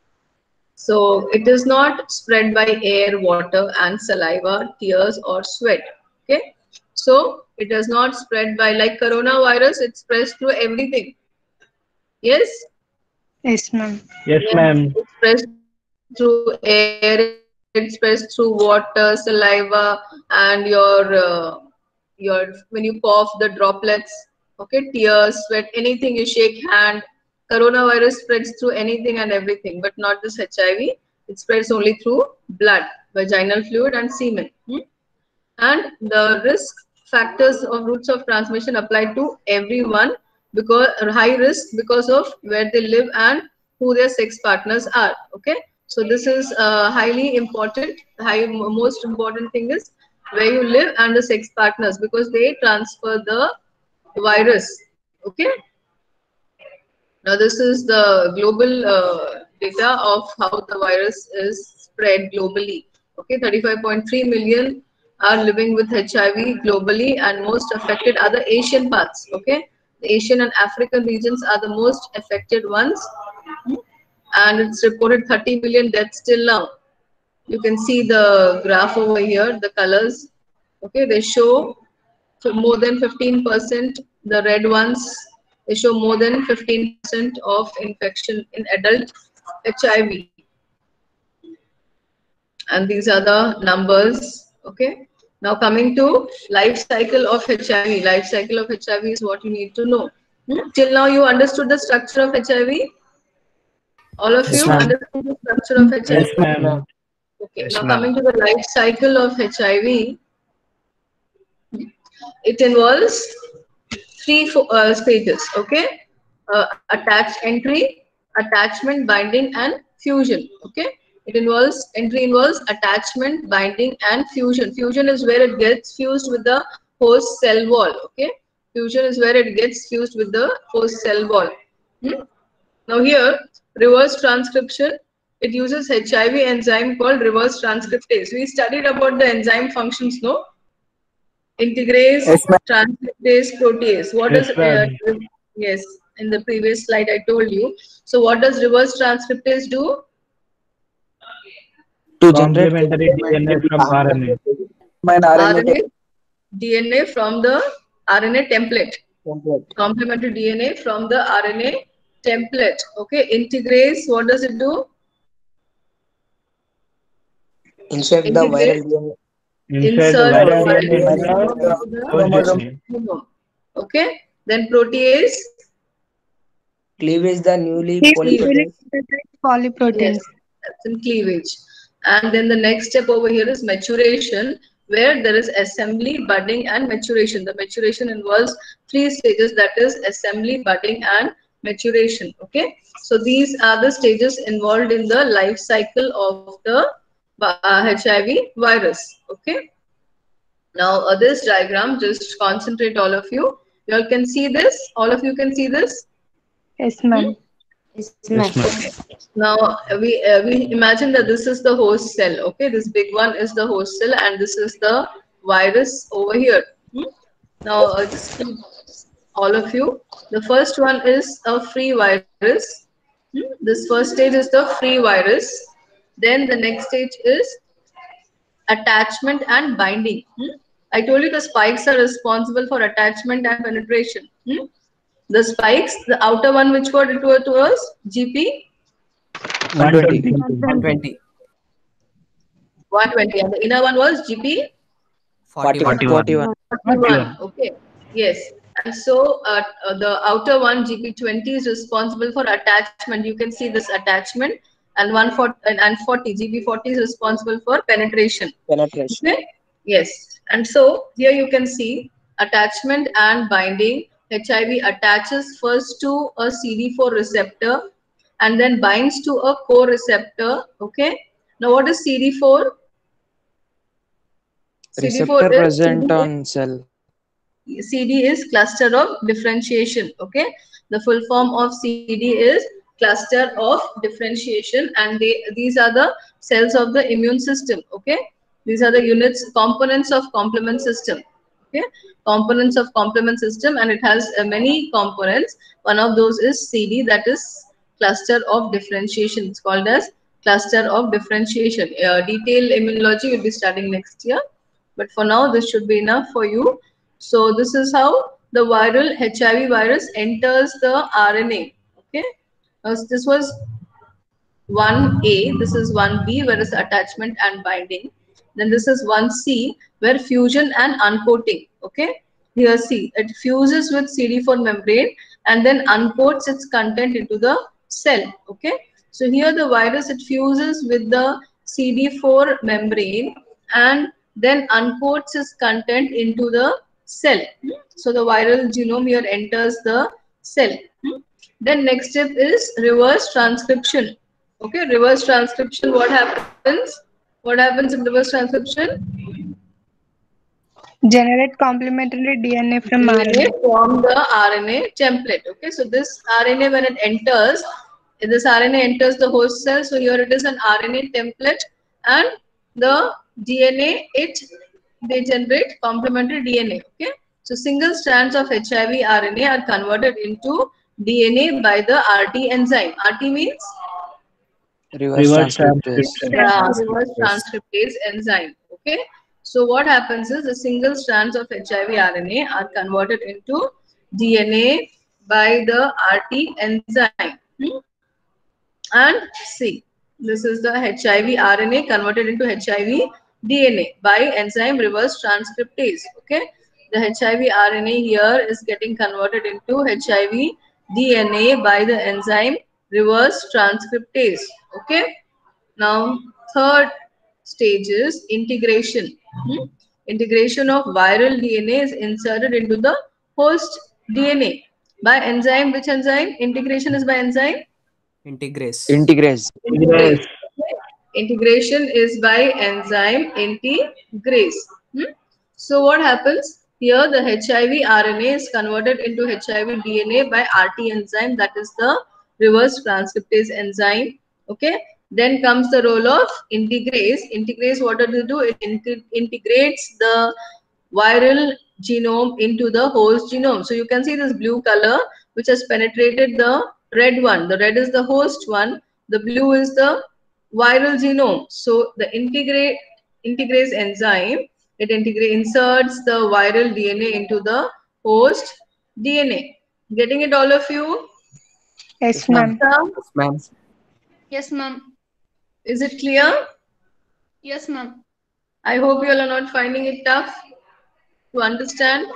So it is not spread by air, water and saliva, tears or sweat. Okay. So it does not spread by, like coronavirus, it spreads through everything. Yes? Yes, ma'am. Yes, ma'am. It spreads through air, it spreads through water, saliva, and your uh, your when you cough, the droplets, okay, tears, sweat, anything you shake hand. Coronavirus spreads through anything and everything, but not this H I V. It spreads only through blood, vaginal fluid, and semen. Hmm? And the risk factors of routes of transmission apply to everyone because high risk because of where they live and who their sex partners are. Okay, so this is uh, highly important. High most important thing is where you live and the sex partners, because they transfer the virus. Okay, now this is the global uh, data of how the virus is spread globally. Okay, thirty-five point three million are living with H I V globally, and most affected are the Asian parts. Okay, the Asian and African regions are the most affected ones, and it's reported thirty million deaths till now. You can see the graph over here, the colors. Okay, they show more than fifteen percent, the red ones, they show more than fifteen percent of infection in adult H I V. And these are the numbers. Okay. Now coming to life cycle of H I V. Life cycle of H I V is what you need to know. Hmm? Till now you understood the structure of H I V? All of Yes, you ma'am. understood the structure of H I V? Yes, ma'am. Okay. Yes, Now ma'am. coming to the life cycle of H I V. It involves three uh, stages. Okay. Uh, attach entry, attachment, binding, and fusion. Okay. It involves, entry involves attachment, binding, and fusion. Fusion is where it gets fused with the host cell wall. Okay. Fusion is where it gets fused with the host cell wall. Hmm? Now here, reverse transcription. It uses H I V enzyme called reverse transcriptase. We studied about the enzyme functions, no? Integrase, Yes, ma'am. transcriptase, protease. What Yes, does ma'am. uh, yes, in the previous slide I told you. So what does reverse transcriptase do? To generate Complementary D N A from R N A. My R R N A N A, D N A from the R N A template. template. Complementary D N A from the R N A template. Okay, integrase, what does it do? Insert the Integrate. viral D N A. Insert the Insert viral viral D N A in D N A the into host the chromosome. D N genome. Okay, then protease. Cleavage the newly Cleavage. Polyproteins. Yes, that's in cleavage. And then the next step over here is maturation, where there is assembly, budding, and maturation. The maturation involves three stages, that is assembly, budding, and maturation. Okay, so these are the stages involved in the life cycle of the uh, H I V virus. Okay, now uh, this diagram, just concentrate all of you. You all can see this. All of you can see this. Yes, ma'am. Yes, Yes, ma'am. ma'am. Now we uh, we imagine that this is the host cell. Okay, this big one is the host cell, and this is the virus over here. Hmm? Now uh, just all of you, the first one is a free virus. Hmm? This first stage is the free virus. Then the next stage is attachment and binding. Hmm? I told you the spikes are responsible for attachment and penetration. Hmm? The spikes, the outer one, which were it were to us, G P one twenty. one twenty. one twenty, and the inner one was G P forty-one. forty-one. forty-one. Okay, yes. And so uh, uh, the outer one, G P twenty, is responsible for attachment. You can see this attachment, and one forty and forty, G P forty is responsible for penetration. Penetration. Okay. Yes. And so here you can see attachment and binding H I V attaches first to a C D four receptor and then binds to a co-receptor. Okay. Now what is C D four? C D four Receptor is present on cell. C D is cluster of differentiation. Okay. The full form of C D is cluster of differentiation, and they these are the cells of the immune system. Okay. These are the units, components of complement system. Okay. Components of complement system, and it has uh, many components. One of those is C D, that is cluster of differentiation. It's called as cluster of differentiation. Uh, detailed immunology will be studying next year, but for now this should be enough for you. So this is how the viral H I V virus enters the R N A. Okay, now this was one A, this is one B, where is attachment and binding. Then this is one C, where fusion and uncoating. Okay, here see, it fuses with C D four membrane and then uncoats its content into the cell. Okay, so here the virus, it fuses with the C D four membrane and then uncoats its content into the cell. So the viral genome here enters the cell. Then next step is reverse transcription. Okay, reverse transcription, what happens? What happens in reverse transcription? Generate complementary D N A from D N R N A. A from the R N A template. Okay, so this R N A, when it enters, this R N A enters the host cell. So here it is an R N A template, and the D N A, it they generate complementary D N A. Okay, so single strands of H I V R N A are converted into D N A by the R T enzyme. R T means Reverse Reverse transcriptase. transcription. yeah, reverse transcriptase enzyme. Okay, so what happens is the single strands of H I V R N A are converted into D N A by the R T enzyme. Hmm? And see, this is the H I V R N A converted into H I V D N A by enzyme reverse transcriptase. Okay, the H I V R N A here is getting converted into H I V D N A by the enzyme reverse transcriptase. Okay, now third stage is integration. Hmm? Integration of viral D N A is inserted into the host D N A by enzyme. Which enzyme? Integration is by enzyme Integrase. Integrase. integrase. Integration is by enzyme integrase. Hmm? So what happens? Here the H I V R N A is converted into H I V D N A by R T enzyme, that is the reverse transcriptase enzyme. Okay. Then comes the role of integrase. Integrase, what does it do? It integrates the viral genome into the host genome. So you can see this blue color which has penetrated the red one. The red is the host one. The blue is the viral genome. So the integrate integrase enzyme, it integrate inserts the viral D N A into the host D N A. Getting it, all of you? Yes, ma'am. Yes, ma'am. Yes, ma'am. Is it clear? Yes, ma'am. I hope you all are not finding it tough to understand.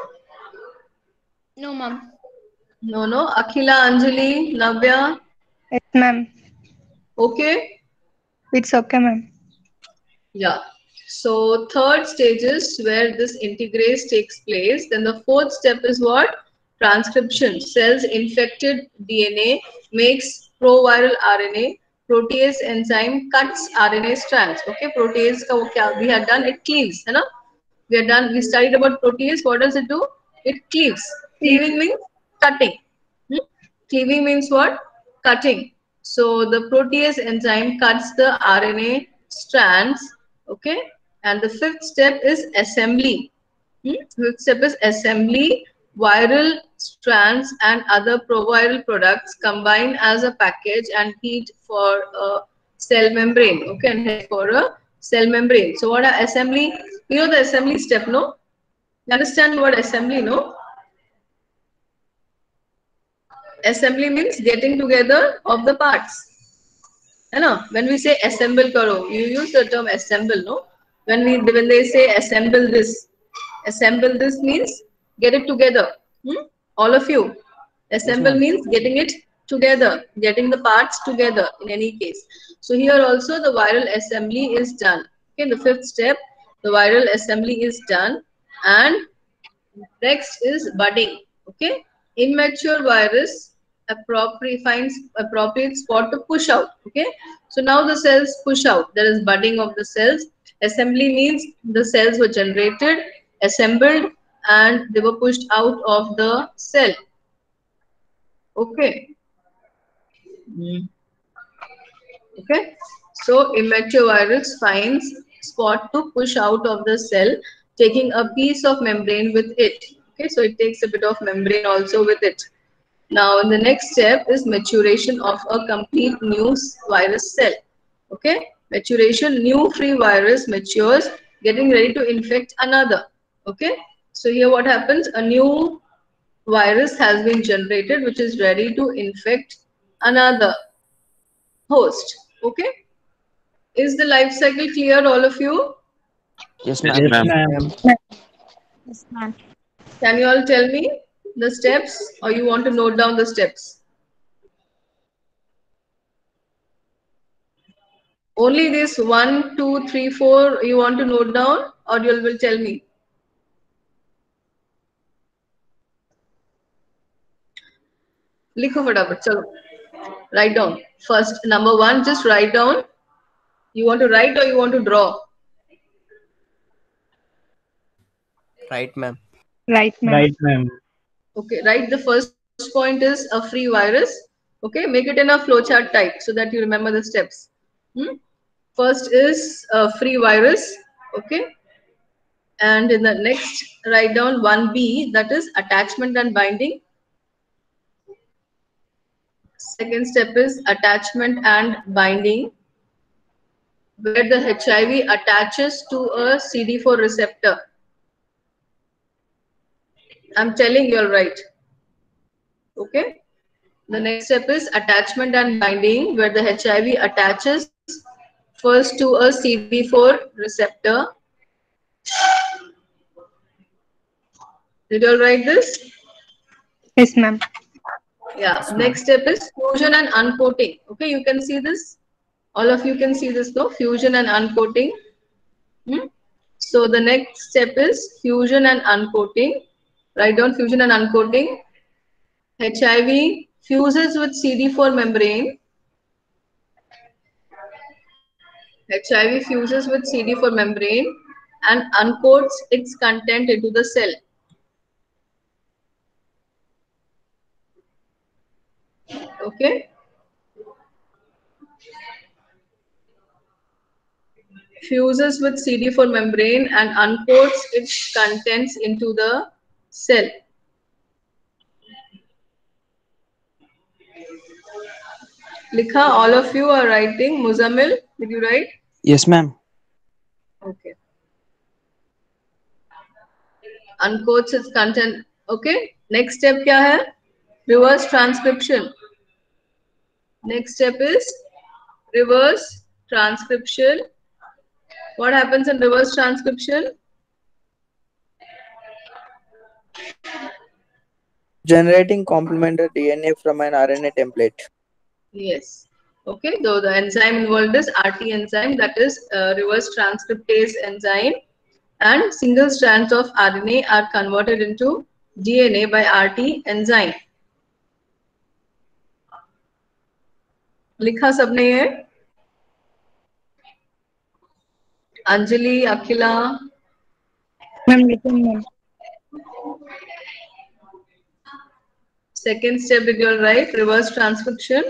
No, ma'am. No, no. Akhila, Anjali, Navya. Yes, ma'am. Okay. It's okay, ma'am. Yeah. So third stage is where this integrase takes place. Then the fourth step is what? Transcription. Cells infected D N A makes proviral R N A. Protease enzyme cuts R N A strands. Okay, protease ka wo kya we had done, it cleaves, है ना? We had done, we studied about protease. What does it do? It cleaves. Cleaving means cutting. Hmm? Cleaving means what? Cutting. So the protease enzyme cuts the R N A strands. Okay, and the fifth step is assembly. Hmm? Fifth step is assembly. Viral strands and other proviral products combine as a package and heat for a cell membrane. Okay, and head for a cell membrane. So what are assembly? You know the assembly step, no? You understand what assembly, no? Assembly means getting together of the parts. You know, when we say assemble karo, you use the term assemble, no? When we when they say assemble this, assemble this means get it together. Hmm? All of you. Assemble means getting it together, getting the parts together in any case. So here also the viral assembly is done. Okay, the fifth step, the viral assembly is done, and next is budding. Okay, immature virus appropriate finds appropriate spot to push out. Okay, so now the cells push out. There is budding of the cells. Assembly means the cells were generated, assembled, and they were pushed out of the cell. Okay. Mm. Okay, so immature virus finds spot to push out of the cell, taking a piece of membrane with it. Okay, so it takes a bit of membrane also with it. Now, the next step is maturation of a complete new virus cell. Okay, maturation, new free virus matures, getting ready to infect another. Okay, so here what happens? A new virus has been generated, which is ready to infect another host. Okay, is the life cycle clear, all of you? Yes, Yes, ma'am. ma'am. Yes, ma'am. Can you all tell me the steps, or you want to note down the steps? Only this one, two, three, four you want to note down, or you will tell me? Likho fatapat, chalo. Write down. First, number one, just write down. You want to write or you want to draw? Right, ma'am. Right, ma'am. Right, ma'am. Okay, write the first point is a free virus. Okay, make it in a flowchart type so that you remember the steps. Hmm? First is a free virus. Okay, and in the next, write down one B, that is attachment and binding. Second step is attachment and binding, where the H I V attaches to a C D four receptor. I'm telling you all right. Okay. The next step is attachment and binding, where the H I V attaches first to a C D four receptor. Did you all write this? Yes, ma'am. Yeah. Yes, ma'am. Next step is fusion and uncoating. Okay, you can see this. All of you can see this, though. Fusion and uncoating. Hmm? So the next step is fusion and uncoating. Write down fusion and uncoating. H I V fuses with C D four membrane. H I V fuses with C D four membrane and uncoats its content into the cell. Okay. Fuses with C D four membrane and uncoats its contents into the cell. Likha, all of you are writing. Muzammil, did you write? Yes, ma'am. Okay. Uncoats its content. Okay. Next step kya hai? Reverse transcription. Next step is reverse transcription. What happens in reverse transcription? Generating complementary D N A from an R N A template. Yes. Okay. So the enzyme involved is R T enzyme, that is uh, reverse transcriptase enzyme, and single strands of R N A are converted into D N A by R T enzyme. लिखा सबने ये? अंजलि, अखिला? Ma'am, written, ma'am. Second step, did you all write? Reverse transcription.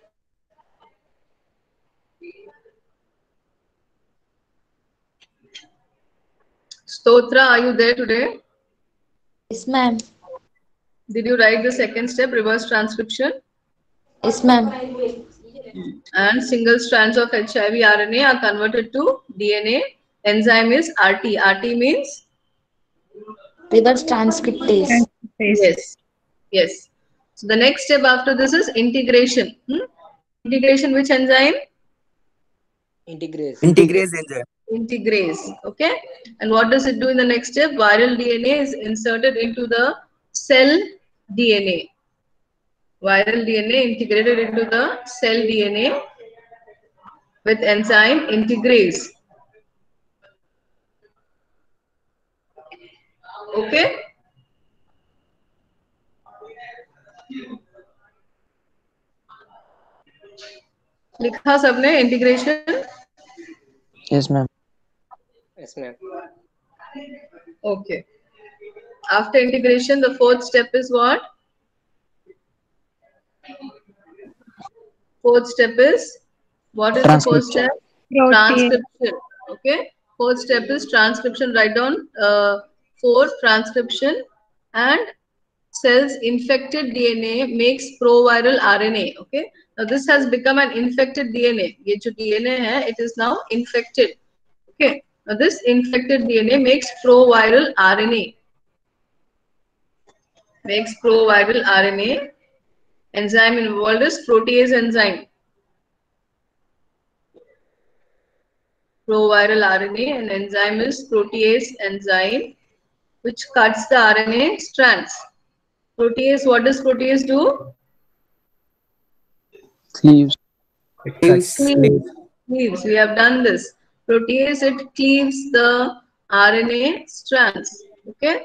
Stotra, are you there today? Yes, ma'am. Did you write the second step, reverse transcription? Yes, ma'am. And single strands of H I V R N A are converted to D N A. Enzyme is R T. R T means? Reverse transcriptase. Yes. Yes. So the next step after this is integration. Hmm? Integration, which enzyme? Integrase. Integrase enzyme. Integrase. Okay. And what does it do in the next step? Viral D N A is inserted into the cell D N A. Viral D N A integrated into the cell D N A with enzyme integrase. Okay. लिखा सबने integration? Yes, ma'am. Yes, ma'am. Okay. After integration, the fourth step is what? Fourth step is, what is the fourth Transcription. step? Protein. Transcription. Okay. Fourth step is transcription. Write down uh, four transcription, and cells infected D N A makes proviral R N A. Okay. Now this has become an infected D N A. ये जो D N A है, it is now infected. Okay. Now this infected D N A makes proviral R N A. Makes proviral R N A. Enzyme involved is protease enzyme. Proviral R N A, and enzyme is protease enzyme, which cuts the R N A strands. Protease, what does protease do? Cleaves. Cleaves. Cleaves. Cleaves. We have done this. Protease, it cleaves the R N A strands. Okay.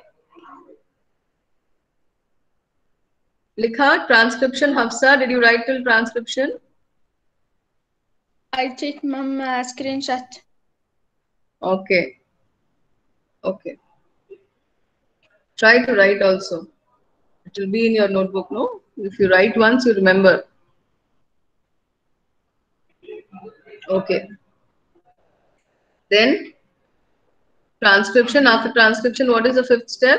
Likha, transcription, Hafsa, did you write till transcription? I checked, ma'am, uh, screenshot. Okay. Okay. Try to write also. It will be in your notebook, no? If you write once, you remember. Okay. Then, transcription. After transcription, what is the fifth step?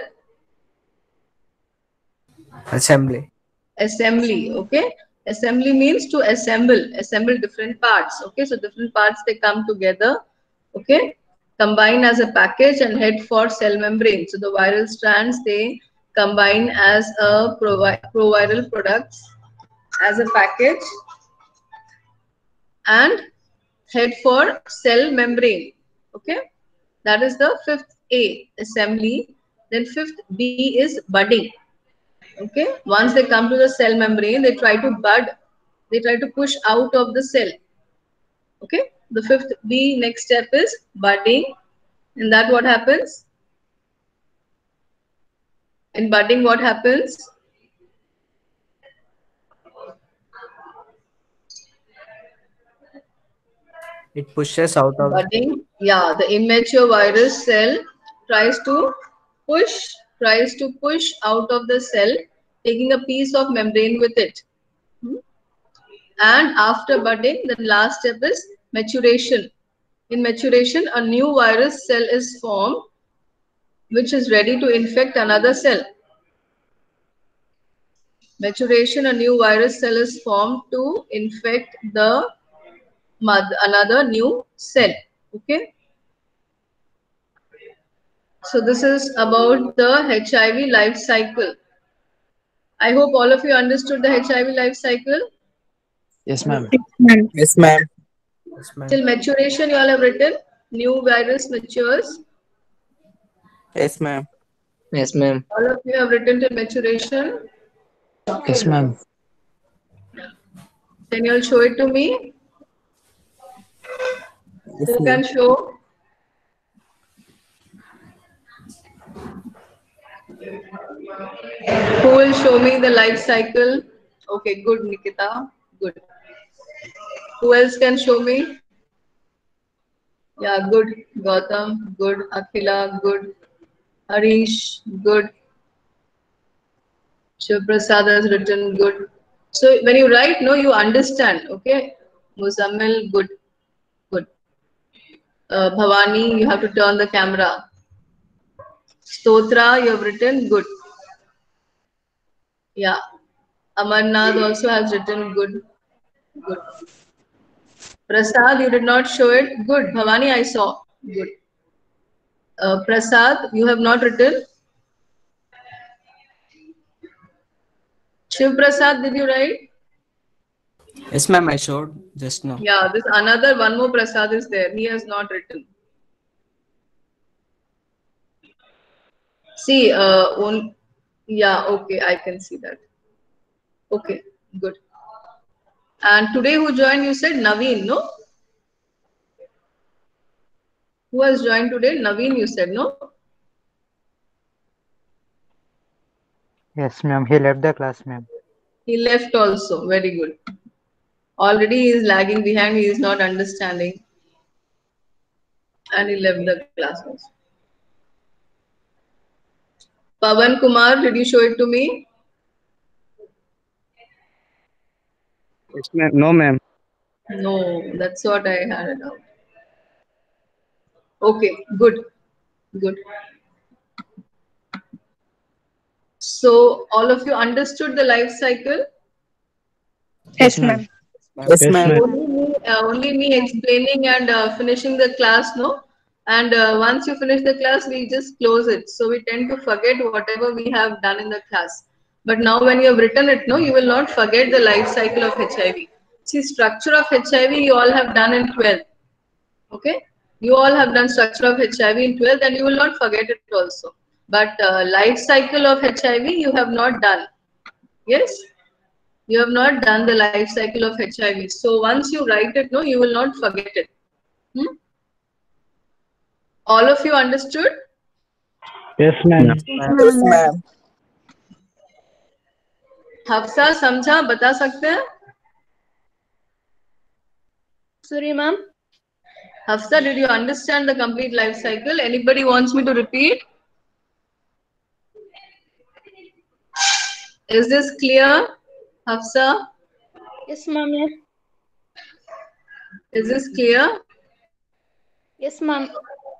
Assembly. Assembly. Okay. Assembly means to assemble. Assemble different parts. Okay. So, different parts, they come together. Okay. Combine as a package and head for cell membrane. So, the viral strands, they combine as a provi proviral products as a package and head for cell membrane. Okay. That is the fifth A, assembly. Then fifth B is budding. Okay. Once they come to the cell membrane, they try to bud. They try to push out of the cell. Okay. The fifth B, next step is budding. In that, what happens? In budding, what happens? It pushes out of Budding. Yeah, the immature virus cell tries to push, tries to push out of the cell, taking a piece of membrane with it. Hmm? And after budding, the last step is maturation. In maturation, a new virus cell is formed, which is ready to infect another cell. Maturation, a new virus cell is formed to infect the mother, another new cell. Okay. So this is about the H I V life cycle. I hope all of you understood the H I V life cycle. Yes, ma'am. Yes, ma'am. Yes, ma'am. Till maturation, you all have written. New virus matures. Yes, ma'am. Yes, ma'am. All of you have written till maturation. Yes, ma'am. Can you all show it to me? Yes, Who ma'am. can show? Who will show me the life cycle? Okay, good, Nikita. Good. Who else can show me? Yeah, good. Gautam, good. Akhila, good. Harish, good. Shivaprasad has written good. So when you write, no, you understand. Okay. Muzammil, good. Good. Uh, Bhavani, you have to turn the camera. Stotra, you have written good. Yeah. Amarnath also has written good. Good. Prasad, you did not show it. Good. Bhavani, I saw. Good. Uh, Prasad, you have not written. Shiv Prasad, did you write? Yes, ma'am, I showed just now. Yeah, this another one more Prasad is there. He has not written. See, uh, on, yeah, okay, I can see that. Okay, good. And today who joined? You said Naveen, no? Who has joined today? Naveen, you said, no? Yes, ma'am. He left the class, ma'am. He left also. Very good. Already he is lagging behind, he is not understanding. And he left the class also. Pavan Kumar, did you show it to me? Yes, ma'am. No, ma'am. No, that's what I had it out. Okay, good, good. So all of you understood the life cycle? Yes, ma'am. Yes, ma'am. Only me, uh, only me explaining and uh, finishing the class, no? And uh, once you finish the class, we just close it. So we tend to forget whatever we have done in the class. But now when you have written it, no, you will not forget the life cycle of H I V. See, structure of H I V you all have done in twelfth. Okay? You all have done structure of H I V in twelfth and you will not forget it also. But uh, life cycle of H I V you have not done. Yes? You have not done the life cycle of H I V. So once you write it, no, you will not forget it. Hmm? All of you understood? Yes, ma'am. Yes, ma'am. Hafsa समझा बता सकते हैं? Sorry, ma'am. Hafsa, did you understand the complete life cycle? Anybody wants me to repeat? Is this clear, Hafsa? Yes, ma'am. Is this clear? Yes, ma'am.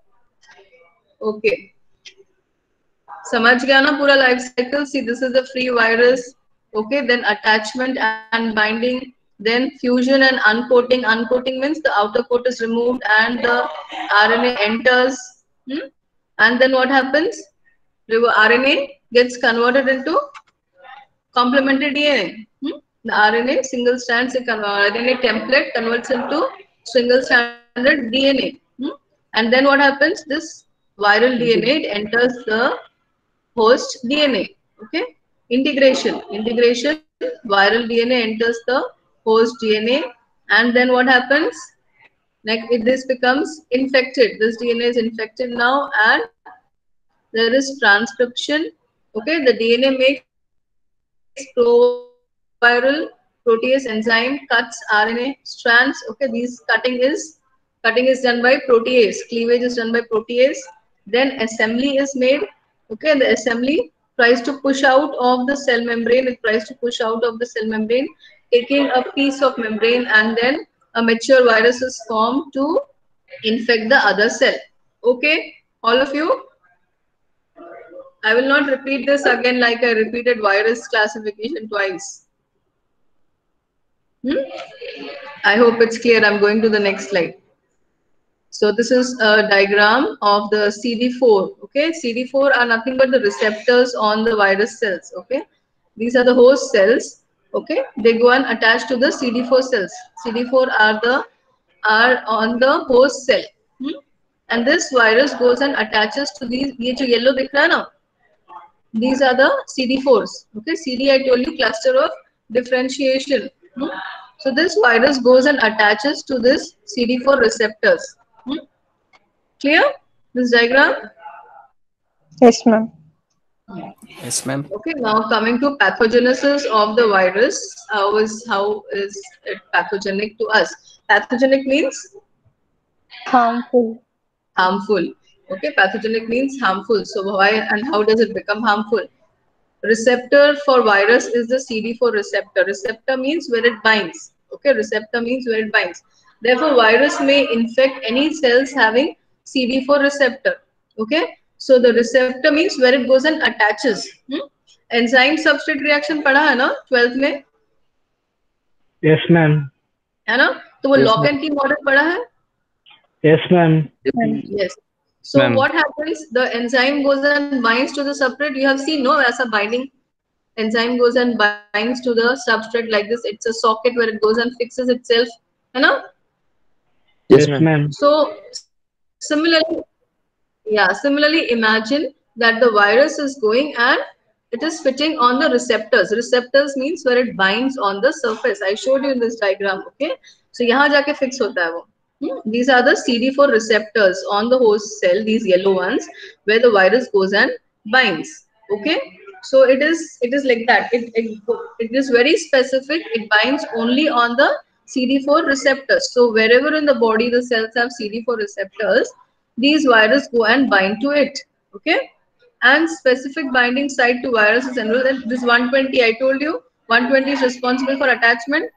Okay. समझ गया ना पूरा life cycle? See, this is the free virus. Okay, then attachment and binding. Then fusion and uncoating. Uncoating means the outer coat is removed and the R N A enters. Hmm? And then what happens? The R N A gets converted into complementary D N A. Hmm? The R N A single strand R N A template converts into single stranded D N A. Hmm? And then what happens? This viral D N A it enters the host D N A. Okay? Integration. Integration. Viral D N A enters the host D N A. And then what happens? Like if this becomes infected, this D N A is infected now, and there is transcription. Okay, the D N A makes proviral protease enzyme, cuts R N A strands. Okay, these cutting is cutting is done by protease. Cleavage is done by protease. Then assembly is made. Okay, the assembly tries to push out of the cell membrane. It tries to push out of the cell membrane, taking a piece of membrane, and then a mature virus is formed to infect the other cell. Okay, all of you. I will not repeat this again like I repeated virus classification twice. Hmm? I hope it's clear. I'm going to the next slide. So this is a diagram of the C D four. Okay, C D four are nothing but the receptors on the virus cells. Okay, these are the host cells. Okay, they go and attach to the C D four cells. C D four are the are on the host cell. Hmm? And this virus goes and attaches to these. ये जो yellow दिख रहा है ना? These are the C D fours. Okay, C D I told you cluster of differentiation. Hmm? So this virus goes and attaches to this C D four receptors. Hmm? Clear? This diagram? Yes, ma'am. Yes, ma'am. Okay, now coming to pathogenesis of the virus. How is how is it pathogenic to us? Pathogenic means Harmful. harmful. Okay, pathogenic means harmful. So why and how does it become harmful? Receptor for virus is the C D four receptor. Receptor means where it binds. Okay, receptor means where it binds. Therefore, virus may infect any cells having C D four receptor. Okay, so the receptor means where it goes and attaches. Hmm? Enzyme substrate reaction पढ़ा है ना twelfth में? Yes, ma'am. है ना? तो वो Yes, lock ma'am. and key model पढ़ा है? Yes, ma'am. Yes. So Ma'am. what happens? The enzyme goes and binds to the substrate. You have seen, no, as a binding. Enzyme goes and binds to the substrate like this. It's a socket where it goes and fixes itself. You know? Yes, ma'am. So similarly, yeah, similarly imagine that the virus is going and it is fitting on the receptors. Receptors means where it binds on the surface. I showed you in this diagram. Okay. So यहाँ जाके fix होता है वो. Hmm? These are the C D four receptors on the host cell, these yellow ones, where the virus goes and binds. Okay, so it is it is like that. It, it, it is very specific. It binds only on the C D four receptors. So wherever in the body the cells have C D four receptors, these viruses go and bind to it. Okay. And specific binding site to virus is enrolled. This one twenty, I told you, one twenty is responsible for attachment.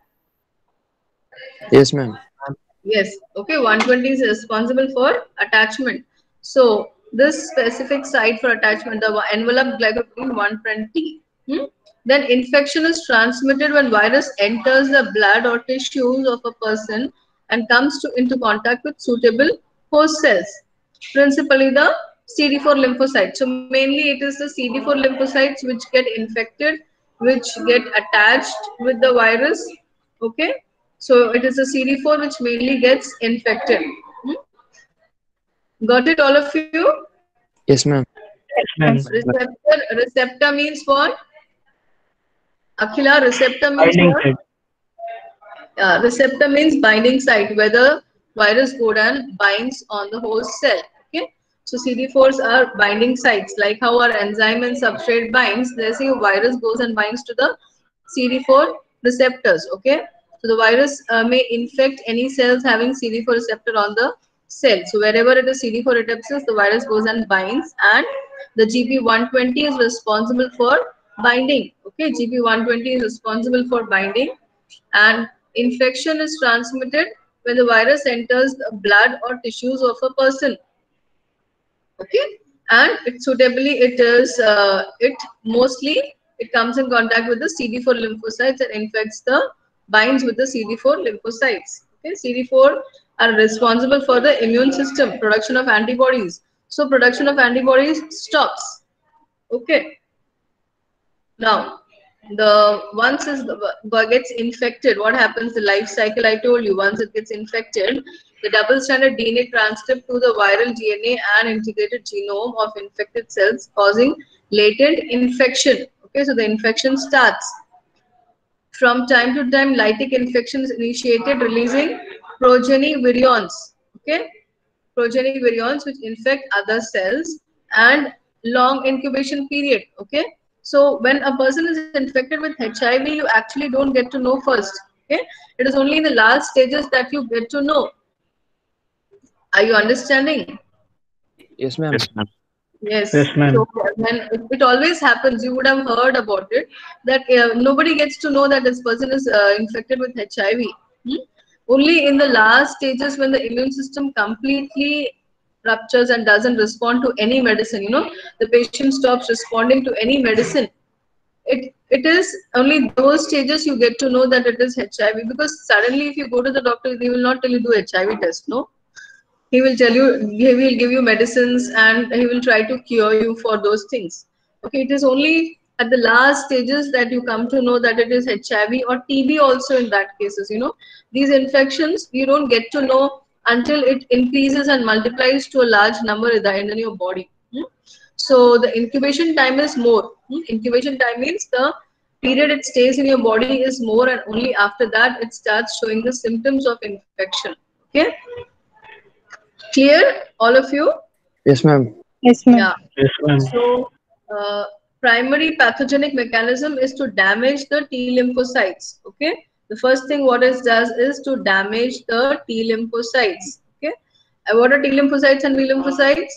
Yes, ma'am. Yes. Okay. one twenty is responsible for attachment. So this specific site for attachment, the enveloped glycoprotein one twenty. Hmm? Then infection is transmitted when virus enters the blood or tissues of a person and comes to, into contact with suitable host cells, principally the C D four lymphocytes. So mainly it is the C D four lymphocytes which get infected, which get attached with the virus. Okay. So it is the C D four which mainly gets infected. Hmm? Got it, all of you? Yes, ma'am. Yes, ma'am. Receptor, receptor means what? Akhila, receptor means Binding what? site. Uh, receptor means binding site, where the virus goes and binds on the host cell. Okay. So C D fours are binding sites, like how our enzyme and substrate binds. They say a virus goes and binds to the C D four receptors. Okay. So the virus uh, may infect any cells having C D four receptor on the cell. So wherever it is C D four receptors, the virus goes and binds, and the G P one twenty is responsible for binding. Okay, G P one twenty is responsible for binding, and infection is transmitted when the virus enters the blood or tissues of a person. Okay, and it suitably it is uh, it mostly it comes in contact with the C D four lymphocytes and infects the binds with the C D four lymphocytes. Okay, C D four are responsible for the immune system, production of antibodies. So production of antibodies stops. Okay. Now, the once is the gets infected, what happens? The life cycle I told you. Once it gets infected, the double-stranded D N A transcript to the viral D N A and integrated genome of infected cells, causing latent infection. Okay, so the infection starts. From time to time, lytic infection is initiated, releasing progeny virions. Okay, progeny virions which infect other cells, and long incubation period. Okay, so when a person is infected with H I V, you actually don't get to know first. Okay, it is only in the last stages that you get to know. Are you understanding? Yes, ma'am. Yes, ma'am. Yes. Yes, ma'am. So when it, it always happens, you would have heard about it, that uh, nobody gets to know that this person is uh, infected with H I V. Hmm? Only in the last stages, when the immune system completely ruptures and doesn't respond to any medicine, you know, the patient stops responding to any medicine. It it is only those stages you get to know that it is H I V, because suddenly if you go to the doctor, they will not tell you do H I V test. No. He will tell you, he will give you medicines and he will try to cure you for those things. Okay, it is only at the last stages that you come to know that it is H I V or T B also in that cases, you know. These infections, you don't get to know until it increases and multiplies to a large number in your body. Hmm? So the incubation time is more. Hmm? Incubation time means the period it stays in your body is more, and only after that it starts showing the symptoms of infection. Okay. Clear, all of you? Yes, ma'am. Yes, ma'am. Yeah. Yes, ma'am. So, uh, primary pathogenic mechanism is to damage the T lymphocytes. Okay. The first thing what it does is to damage the T lymphocytes. Okay. And what are T lymphocytes and B lymphocytes?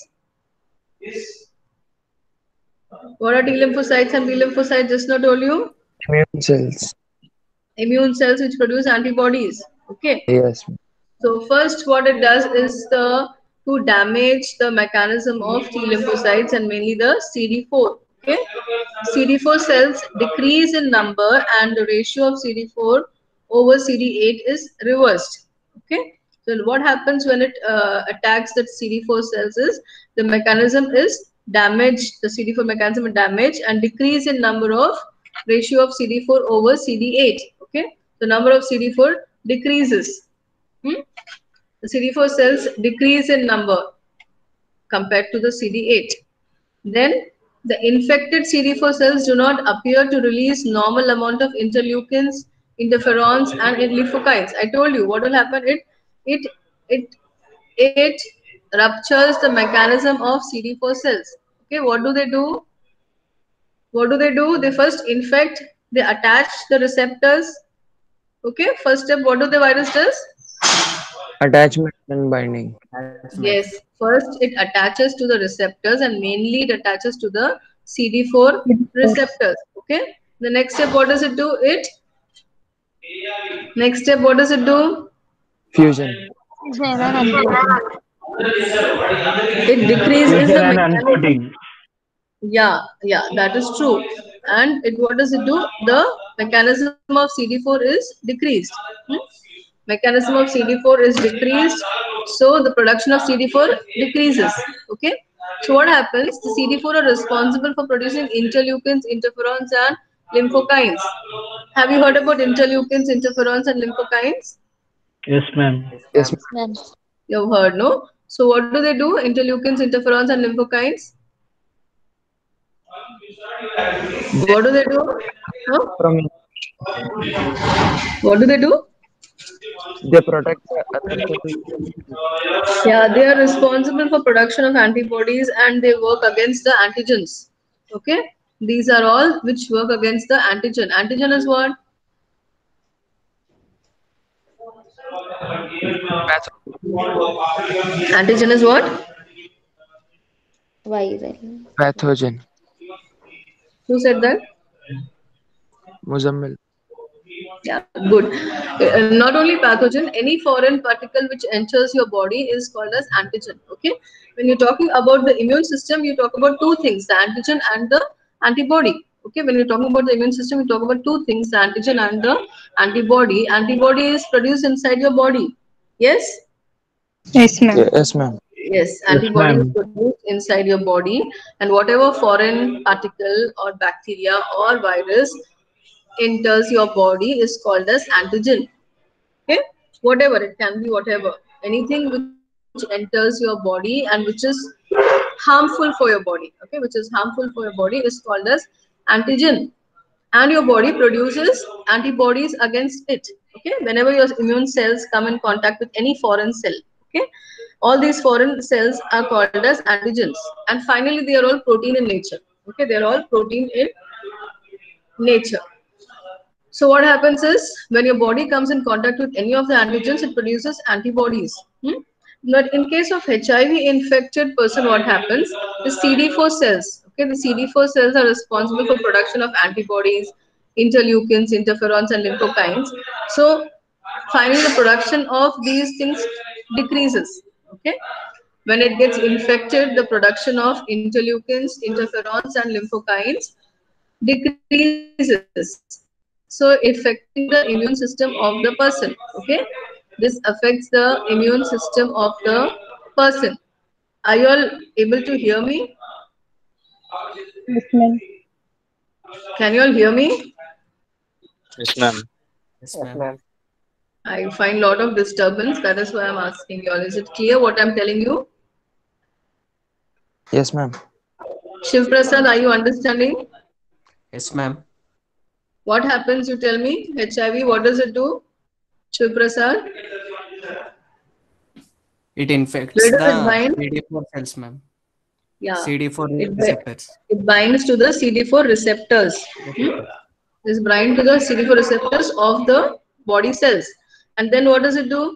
What are T lymphocytes and B lymphocytes? Just not told you. Immune cells. Immune cells which produce antibodies. Okay. Yes. So first what it does is the to damage the mechanism of T lymphocytes and mainly the C D four. Okay, C D four cells decrease in number and the ratio of C D four over C D eight is reversed. Okay, so what happens when it uh, attacks the C D four cells is the mechanism is damaged, the C D four mechanism is damaged and decrease in number of ratio of C D four over C D eight. Okay, the number of C D four decreases. Hmm? The C D four cells decrease in number compared to the C D eight. Then the infected C D four cells do not appear to release normal amount of interleukins, interferons, and leukocytes. I told you what will happen. It it it it ruptures the mechanism of C D four cells. Okay, what do they do? What do they do? They first infect. They attach the receptors. Okay, first step, what do the virus does? Attachment and binding. Yes, first it attaches to the receptors and mainly it attaches to the C D four receptors. Okay, the next step, what does it do? It next step, what does it do? Fusion. It decreases Fusion the and mechanism. uncoating. Yeah, yeah, that is true. And it what does it do? The mechanism of C D four is decreased. Hmm? Mechanism of C D four is decreased, so the production of C D four decreases. Okay. So what happens? The C D four are responsible for producing interleukins, interferons, and lymphokines. Have you heard about interleukins, interferons, and lymphokines? Yes, ma'am. Yes, ma'am. You've heard, no? So what do they do? Interleukins, interferons, and lymphokines. What do they do? Huh? From What do they do? they protect the other cells. Yeah, they are responsible for production of antibodies and they work against the antigens. Okay, these are all which work against the antigen. Antigen is what? Antigen is what? Viral. Pathogen. Who said that? Muzammil. Yeah, good. Uh, not only pathogen, any foreign particle which enters your body is called as antigen. Okay, when you're talking about the immune system, you talk about two things: the antigen and the antibody. Okay, when you're talking about the immune system, you talk about two things: the antigen and the antibody. Antibody is produced inside your body. Yes. Yes, ma'am. Yes, ma'am. Yes, antibody is produced inside your body, and whatever foreign particle or bacteria or virus enters your body is called as antigen. Okay, whatever it can be, whatever anything which enters your body and which is harmful for your body. Okay, which is harmful for your body is called as antigen, and your body produces antibodies against it. Okay, whenever your immune cells come in contact with any foreign cell. Okay, all these foreign cells are called as antigens, and finally they are all protein in nature. Okay, they are all protein in nature. So what happens is when your body comes in contact with any of the antigens, it produces antibodies. Hmm? But in case of H I V infected person, what happens? The C D four cells. Okay, the C D four cells are responsible for production of antibodies, interleukins, interferons, and lymphokines. So finally, the production of these things decreases. Okay, when it gets infected, the production of interleukins, interferons, and lymphokines decreases. So affecting the immune system of the person. Okay, this affects the immune system of the person. Are you all able to hear me? Yes, ma'am. Can you all hear me? Yes, ma'am. Yes, ma'am. I find a lot of disturbance. That is why I'm asking you all. Is it clear what I'm telling you? Yes, ma'am. Shiv Prasad, are you understanding? Yes, ma'am. What happens? You tell me. H I V, what does it do? Shiv Prasad? It infects Where does it the bind? C D four cells, ma'am. Yeah. C D four It, receptors. it binds to the C D four receptors. Hmm? This bind to the C D four receptors of the body cells. And then what does it do?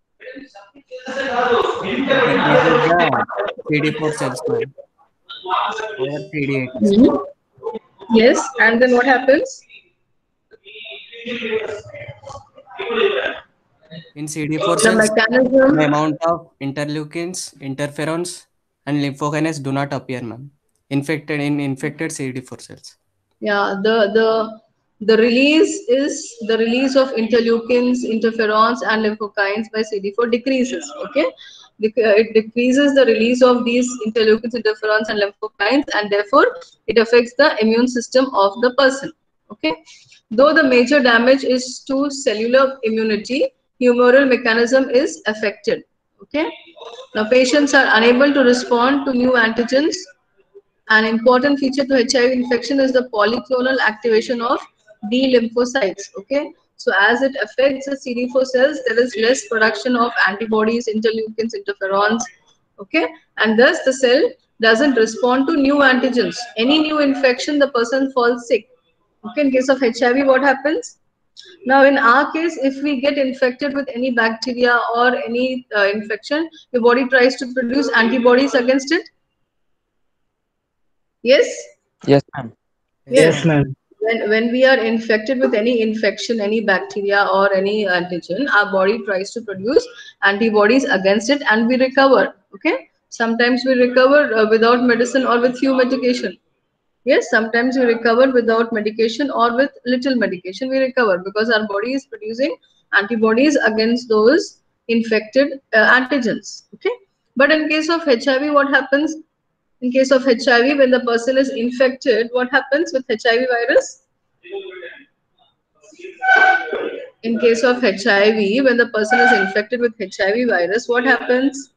It decreases the C D four cells, ma'am. Or C D eight. Hmm? Yes. And then what happens? In C D four The cells, mechanism. the amount of interleukins, interferons, and lymphokines do not appear, ma'am. Infected in infected C D four cells. Yeah, the the the release is the release of interleukins, interferons, and lymphokines by C D four decreases. Okay, it decreases the release of these interleukins, interferons, and lymphokines, and therefore it affects the immune system of the person. Okay, though the major damage is to cellular immunity, humoral mechanism is affected. Okay, now patients are unable to respond to new antigens. An important feature to H I V infection is the polyclonal activation of B lymphocytes. Okay, so as it affects the C D four cells, there is less production of antibodies, interleukins, interferons. Okay, and thus the cell doesn't respond to new antigens. Any new infection, the person falls sick. Okay, in case of H I V, what happens? Now, in our case, if we get infected with any bacteria or any uh, infection, your body tries to produce antibodies against it. Yes? Yes, ma'am. Yes. Yes, ma'am. When, when we are infected with any infection, any bacteria or any antigen, our body tries to produce antibodies against it and we recover. Okay. Sometimes we recover uh, without medicine or with few medication. Yes, sometimes we recover without medication or with little medication we recover because our body is producing antibodies against those infected uh, antigens. Okay. But in case of H I V, what happens? In case of H I V, when the person is infected, what happens with H I V virus? In case of H I V, when the person is infected with H I V virus, what happens?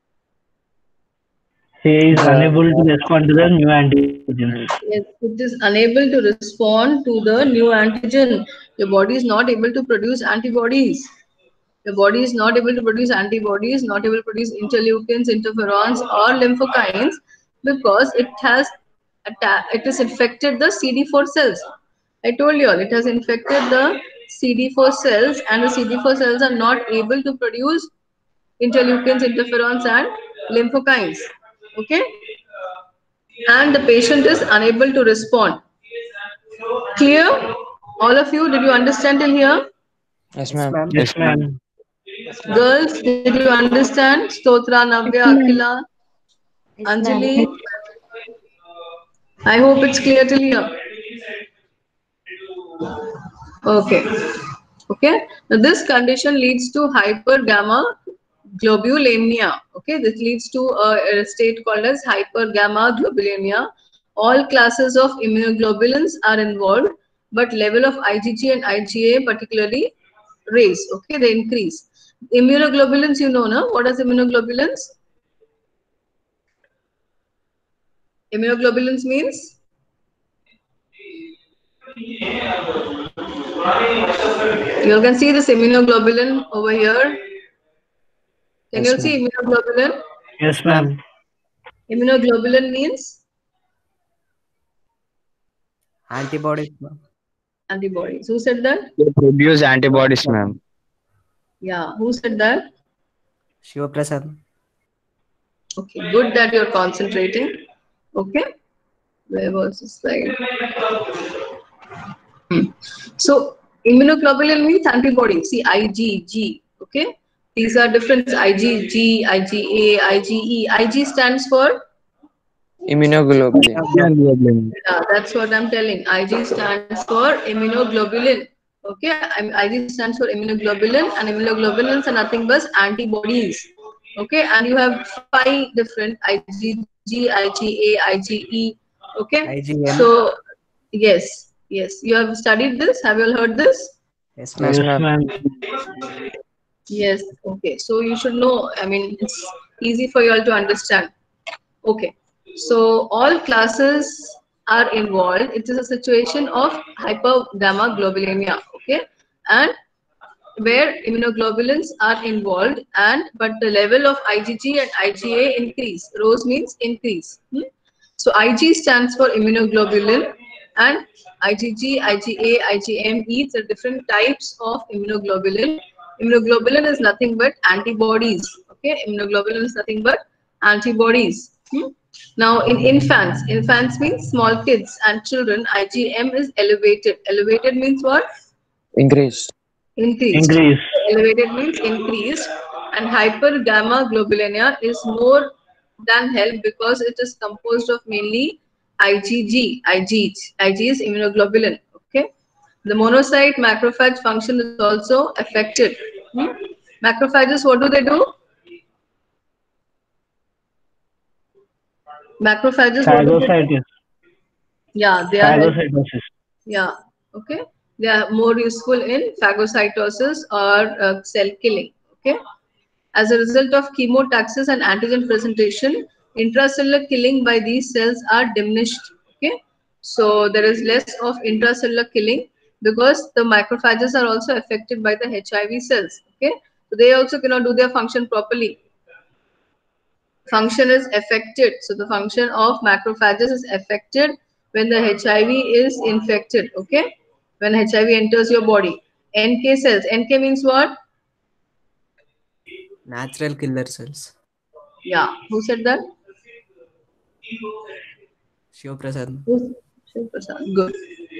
He is unable to respond to the new antigens. Yes, it is unable to respond to the new antigen. Your body is not able to produce antibodies. Your body is not able to produce antibodies, not able to produce interleukins, interferons, or lymphokines because it has it has infected the C D four cells. I told you all, it has infected the C D four cells, and the C D four cells are not able to produce interleukins, interferons, and lymphokines. Okay, and the patient is unable to respond. Clear? All of you, did you understand till here? Yes, ma'am. Yes, ma'am. Girls, did you understand? Stotra, Navya, Akhila, Anjali. I hope it's clear till here. Okay. Okay. Now this condition leads to hypergamma globulinemia. Okay. This leads to a, a state called as hypergamma globulinemia. All classes of immunoglobulins are involved, but level of IgG and IgA particularly raise. Okay, they increase. Immunoglobulins, you know, no? What is immunoglobulins? Immunoglobulins means? You can see this immunoglobulin over here. Can Yes, you see immunoglobulin? Yes, ma'am. Immunoglobulin means? Antibodies. Antibodies. Who said that? They produce antibodies, ma'am. Yeah, who said that? Shiva Prasad. Okay, good that you're concentrating. Okay, where was the slide? Hmm. So, immunoglobulin means antibody. See, IgG. Okay, these are different. IgG, IgA, IgE. Ig stands for? Immunoglobulin. Yeah, that's what I'm telling. Ig stands for immunoglobulin. Okay, Ig stands for immunoglobulin, and immunoglobulins are nothing but antibodies. Okay, and you have five different IgG, IgA, IgE. Okay, I G M. so yes, yes, you have studied this. Have you all heard this? Yes, Yes, ma'am. ma'am. Yes. Okay, so you should know. I mean, it's easy for you all to understand. Okay, so all classes are involved. It is a situation of hypergamma globulinemia. Okay, and where immunoglobulins are involved, and but the level of IgG and IgA increase. Rose means increase. Hmm? So Ig stands for immunoglobulin, and IgG, IgA, IgM, each are different types of immunoglobulin. Immunoglobulin is nothing but antibodies. Okay, immunoglobulin is nothing but antibodies. Hmm? Now, in infants, infants means small kids and children, IgM is elevated. Elevated means what? Increased. Increased. Increase. Elevated means increased, and hypergamma globulinemia is more than help because it is composed of mainly IgG. IgG, Ig is immunoglobulin. Okay, the monocyte macrophage function is also affected. Hmm? Macrophages, what do they do? Macrophages, what do they do? Phagocytosis. Yeah, they are. Phagocytosis. Yeah, okay. They are more useful in phagocytosis or uh, cell killing. Okay. As a result of chemotaxis and antigen presentation, intracellular killing by these cells are diminished. Okay. So there is less of intracellular killing because the macrophages are also affected by the H I V cells. Okay. So they also cannot do their function properly. Function is affected. So the function of macrophages is affected when the H I V is infected. Okay, when H I V enters your body. N K cells. N K means what? Natural killer cells. Yeah. Who said that? Shiv Prasad. Shiv Prasad. Good.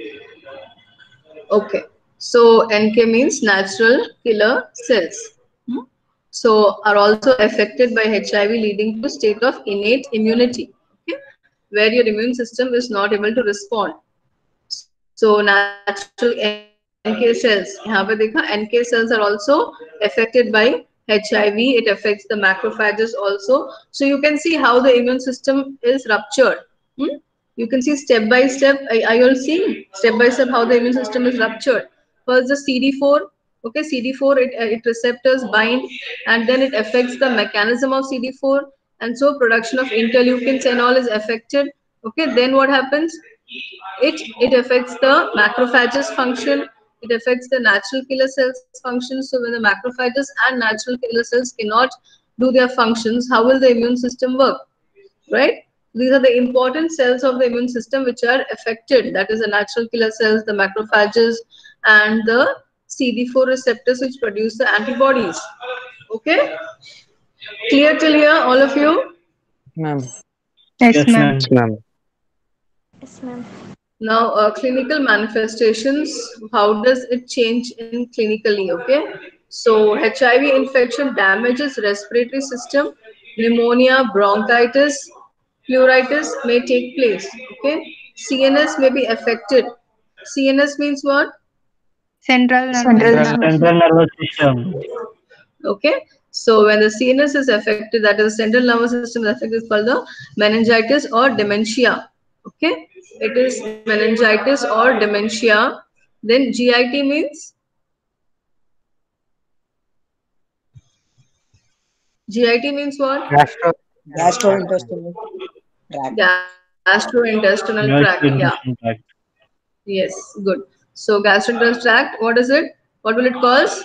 Okay. So N K means natural killer cells. Hmm? So are also affected by H I V, leading to state of innate immunity. Okay, where your immune system is not able to respond. So natural N K cells, यहाँ पे देखा N K cells are also affected by H I V. It affects the macrophages also. So you can see how the immune system is ruptured. Hmm? You can see step by step. I, I will see step by step how the immune system is ruptured. First the C D four. Okay, C D four it, it receptors bind and then it affects the mechanism of C D four, and so production of interleukins and all is affected. Okay, then what happens? It it affects the macrophages function. It affects the natural killer cells function. So when the macrophages and natural killer cells cannot do their functions, how will the immune system work? Right? These are the important cells of the immune system which are affected. That is the natural killer cells, the macrophages, and the C D four receptors which produce the antibodies. Okay? Clear till here, all of you? Ma'am. Yes, Yes, ma'am. ma'am. Yes, ma'am. Yes, ma'am. Now, uh, clinical manifestations, how does it change in clinically, okay? So, H I V infection damages respiratory system, pneumonia, bronchitis, pleuritis may take place, okay? C N S may be affected. C N S means what? Central nervous Central system. nervous Central nervous system. Okay, so when the C N S is affected, that is the central nervous system is affected, is called the meningitis or dementia. Okay, it is meningitis or dementia. Then G I T means G I T means what? Gastro. Gastrointestinal tract. Gastrointestinal tract. Yeah. Gastrointestinal tract. Yes. Good. So gastrointestinal tract. What is it? What will it cause?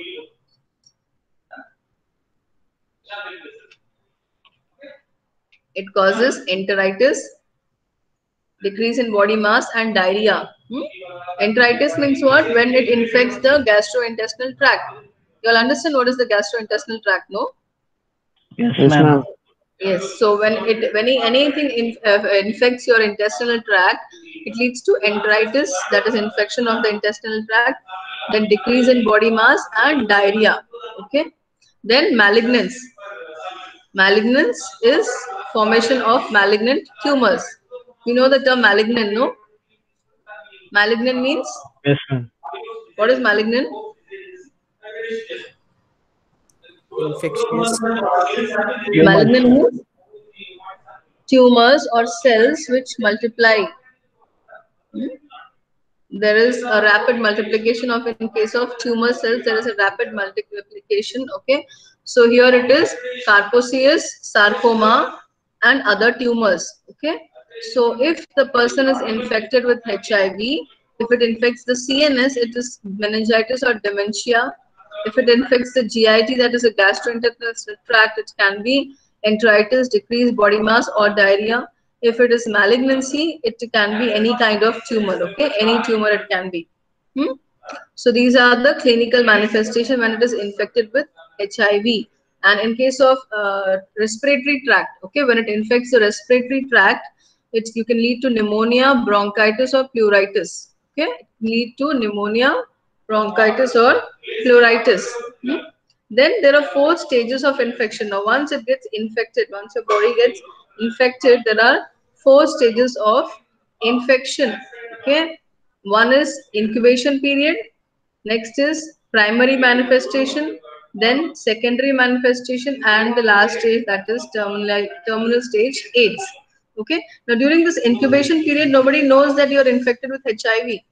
It causes enteritis, decrease in body mass, and diarrhea. Hmm? Enteritis means what? When it infects the gastrointestinal tract. You all understand what is the gastrointestinal tract, no? Yes, Yes, ma'am. ma'am. Yes. So when it when anything in, uh, infects your intestinal tract, it leads to enteritis, that is infection of the intestinal tract, then decrease in body mass and diarrhea. Okay. Then malignance. Malignance is formation of malignant tumors. You know the term malignant, no? Malignant means? Yes, ma'am. What is malignant? Infectious. Malignant means tumors or cells which multiply. Hmm? There is a rapid multiplication of, in case of tumor cells, there is a rapid multiplication. Okay, so here it is Kaposius, sarcoma, and other tumors. Okay, so if the person is infected with H I V, if it infects the C N S, it is meningitis or dementia. If it infects the G I T, that is a gastrointestinal tract, it can be enteritis, decreased body mass, or diarrhea. If it is malignancy, it can be any kind of tumor. Okay, any tumor it can be. Hmm? So these are the clinical manifestation when it is infected with H I V. And in case of uh, respiratory tract, okay, when it infects the respiratory tract, it you can lead to pneumonia, bronchitis, or pleuritis. Okay, lead to pneumonia, bronchitis, or pleuritis. Hmm? Then there are four stages of infection. Now, once it gets infected, once your body gets infected, there are four stages of infection. Okay, one is incubation period, next is primary manifestation, then secondary manifestation, and the last stage, that is terminal terminal stage AIDS. Okay, now during this incubation period, nobody knows that you are infected with H I V.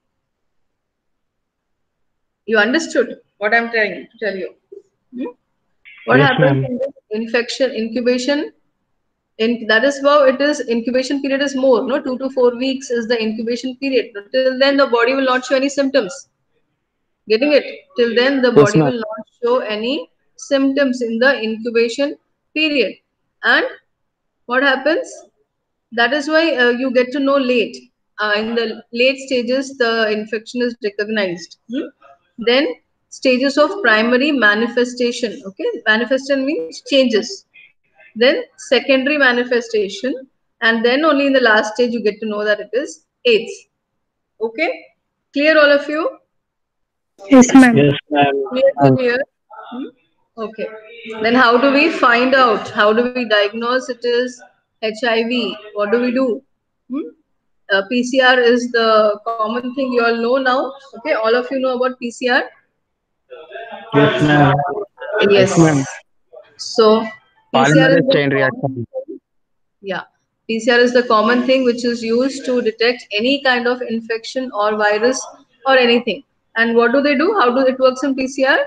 You understood what I'm trying to tell you? Hmm? What Yes, happens ma'am. in this infection incubation? In that is how it is. Incubation period is more, no, two to four weeks is the incubation period. Till then, the body will not show any symptoms. Getting it? Till then, the Yes, body ma'am. will not show any symptoms in the incubation period. And what happens? That is why uh, you get to know late. Uh, in the late stages, the infection is recognized. Hmm? Then stages of primary manifestation. Okay, manifestation means changes. Then secondary manifestation, and then only in the last stage you get to know that it is AIDS. Okay, clear all of you? Yes, ma'am. Yes, ma'am. Clear, clear. Hmm? Okay. Then how do we find out? How do we diagnose it is H I V? What do we do? Hmm? Uh, P C R is the common thing you all know now. Okay, all of you know about P C R? Yes, ma'am. Yes. ma'am. So P C R is Polymerase the chain common reaction. thing. Yeah. P C R is the common thing which is used to detect any kind of infection or virus or anything. And what do they do? How do it works in P C R?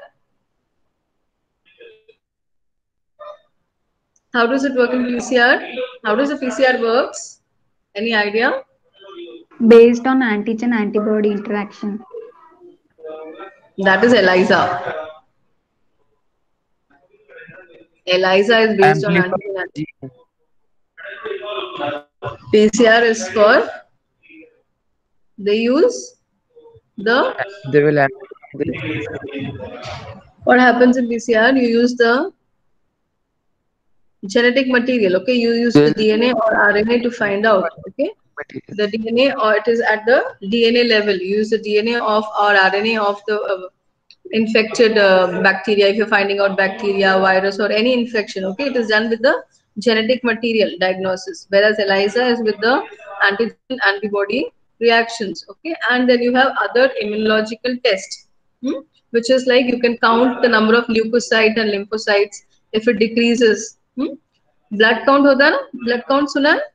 How does it work in P C R? How does the P C R works? Any idea? Based on antigen antibody interaction. That is ELISA. ELISA is based on antigen. P C R is for, they use the, They will have what happens in P C R? You use the genetic material. Okay, you use the D N A or R N A to find out. Okay, the D N A, or it is at the D N A level. You use the D N A of or R N A of the uh, infected uh, bacteria. If you're finding out bacteria, virus, or any infection, okay, it is done with the genetic material diagnosis. Whereas ELISA is with the antigen antibody reactions. Okay, and then you have other immunological tests, hmm? which is like you can count the number of leukocytes and lymphocytes. If it decreases, hmm? blood count होता है ना? Blood count सुना है?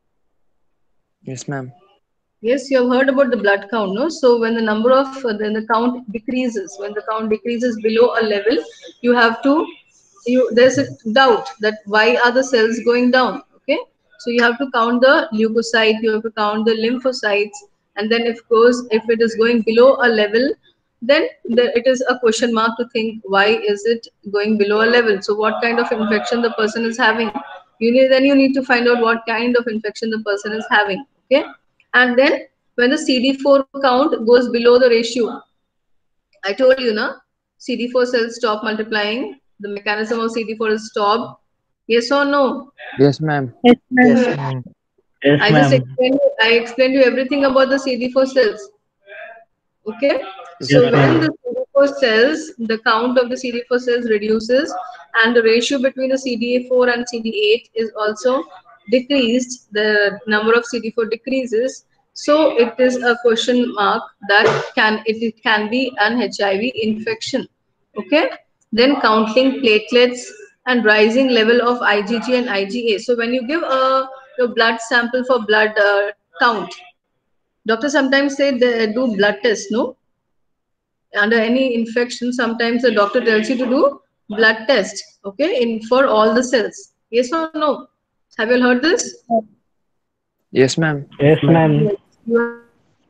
Yes, ma'am. Yes, you have heard about the blood count, no? So when the number of uh, then the count decreases, when the count decreases below a level, you have to, you there's a doubt that why are the cells going down? Okay, so you have to count the leukocyte, you have to count the lymphocytes, and then if goes if it is going below a level, then there, it is a question mark to think why is it going below a level. So what kind of infection the person is having? You need then you need to find out what kind of infection the person is having. Okay. And then when the C D four count goes below the ratio, I told you, na, C D four cells stop multiplying. The mechanism of C D four is stopped. Yes or no? Yes, ma'am. Yes, ma'am. Yes, ma'am. Yes, I just ma'am. explained. I explained you everything about the C D four cells. Okay. Yes, So when ma'am. the C D four cells, the count of the C D four cells reduces, and the ratio between the C D four and C D eight is also decreased. The number of C D four decreases. So it is a question mark that can it, it can be an H I V infection. Okay. Then counting platelets and rising level of IgG and IgA. So when you give a your blood sample for blood uh, count, doctor sometimes say they do blood test, no? Under any infection, sometimes the doctor tells you to do blood test, okay, in for all the cells. Yes or no? Have you heard this? Yes, ma'am. Yes, ma'am. You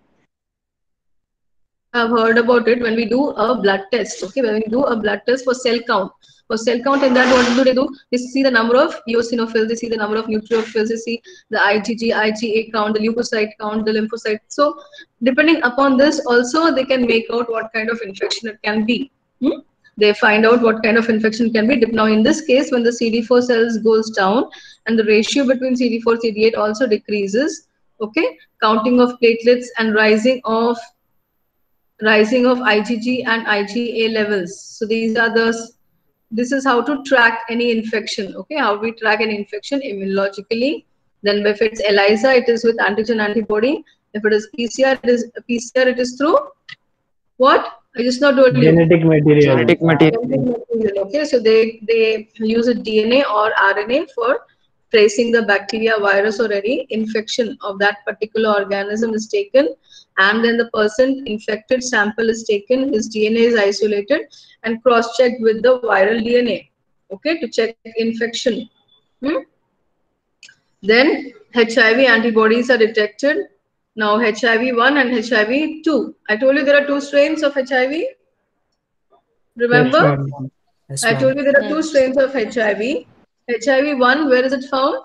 have heard about it when we do a blood test, okay, when we do a blood test for cell count. For cell count, in that, what do they do? They see the number of eosinophils, they see the number of neutrophils, they see the IgG, IgA count, the leukocyte count, the lymphocyte. So, depending upon this, also they can make out what kind of infection it can be. Hmm? They find out what kind of infection can be. Now, in this case, when the C D four cells goes down and the ratio between C D four, C D eight also decreases, okay, counting of platelets and rising of rising of IgG and IgA levels. So these are the this is how to track any infection. Okay, how we track an infection immunologically. Then if it's ELISA, it is with antigen antibody. If it is P C R, it is P C R, it is through what? I just not told you. Genetic material. Genetic material. Genetic material. Okay, so they they use a D N A or R N A for tracing the bacteria, virus, or any infection of that particular organism is taken, and then the person infected sample is taken, his D N A is isolated and cross-checked with the viral D N A, okay, to check infection. Hmm? Then H I V antibodies are detected. Now H I V one and H I V two. I told you there are two strains of H I V. Remember? Yes, I told you there are two strains of H I V. H I V one, where is it found?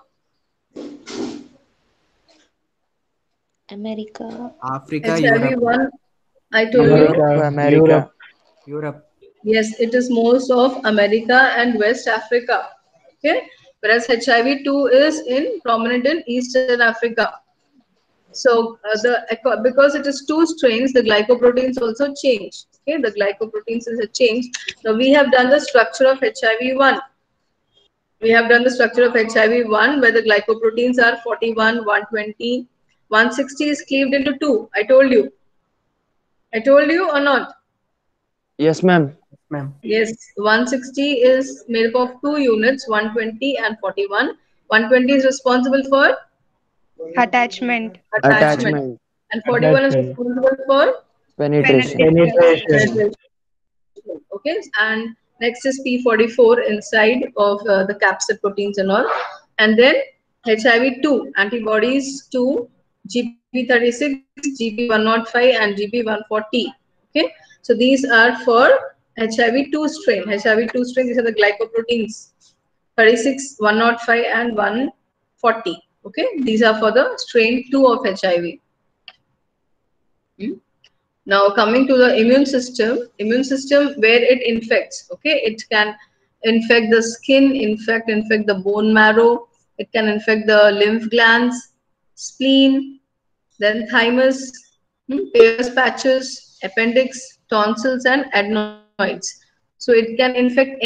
America. Africa, H I V Europe. one, I told Europe, you. America. Europe. Yes, it is most of America and West Africa. Okay, whereas H I V two is in prominent in Eastern Africa. So uh, the because it is two strains, the glycoproteins also change. Okay, the glycoproteins is a change. Now we have done the structure of H I V one. We have done the structure of H I V one where the glycoproteins are forty-one, one twenty, one sixty is cleaved into two. I told you. I told you or not? Yes, ma'am. Ma'am. Yes, one sixty is made up of two units, one twenty and forty-one. one twenty is responsible for Attachment. attachment, Attachment. and forty-one is Attachment. responsible for Penetration. Penetration. penetration. Okay, and next is P forty-four inside of uh, the capsid proteins and all, and then H I V two antibodies to G P thirty-six, G P one oh five, and G P one forty. Okay, so these are for H I V two strain. H I V two strain, these are the glycoproteins thirty-six, one oh five, and one forty. Okay, these are for the strain two of H I V. Hmm? Now coming to the immune system, immune system where it infects, okay, it can infect the skin, infect, infect the bone marrow, it can infect the lymph glands, spleen, then thymus, hmm, Peyer's patches, appendix, tonsils, and adenoids. So it can infect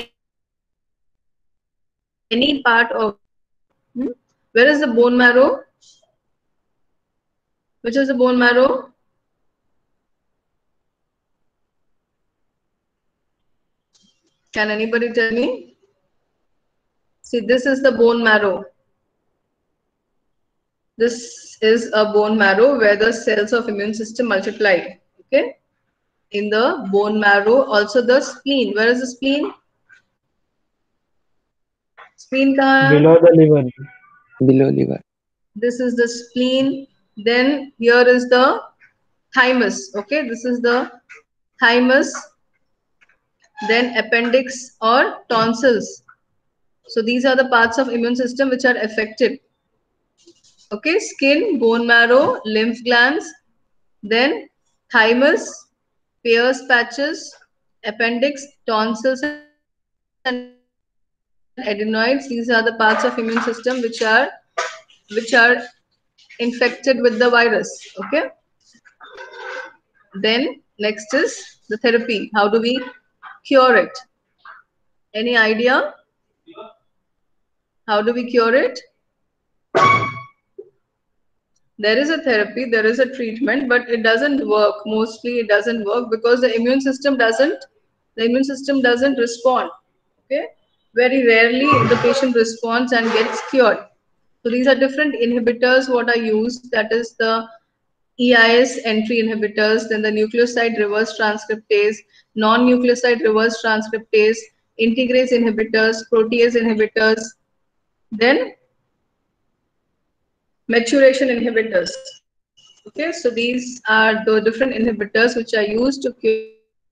any part of, hmm? Where is the bone marrow? Which is the bone marrow? Can anybody tell me? See, this is the bone marrow. This is a bone marrow where the cells of immune system multiply. Okay. In the bone marrow, also the spleen. Where is the spleen? Spleen kahan? Below the liver. Below liver. This is the spleen. Then here is the thymus. Okay, this is the thymus. Then appendix or tonsils. So these are the parts of immune system which are affected. Okay, skin, bone marrow, lymph glands, then thymus, Peyer's patches, appendix, tonsils, and adenoids. These are the parts of immune system which are which are infected with the virus. Okay. Then next is the therapy. How do we cure it? Any idea? How do we cure it? There is a therapy, there is a treatment, but it doesn't work. Mostly it doesn't work because the immune system doesn't, the immune system doesn't respond. Okay. Very rarely the patient responds and gets cured. So these are different inhibitors what are used. That is the E I S entry inhibitors, then the nucleoside reverse transcriptase, non-nucleoside reverse transcriptase, integrase inhibitors, protease inhibitors, then maturation inhibitors. Okay, so these are the different inhibitors which are used to cure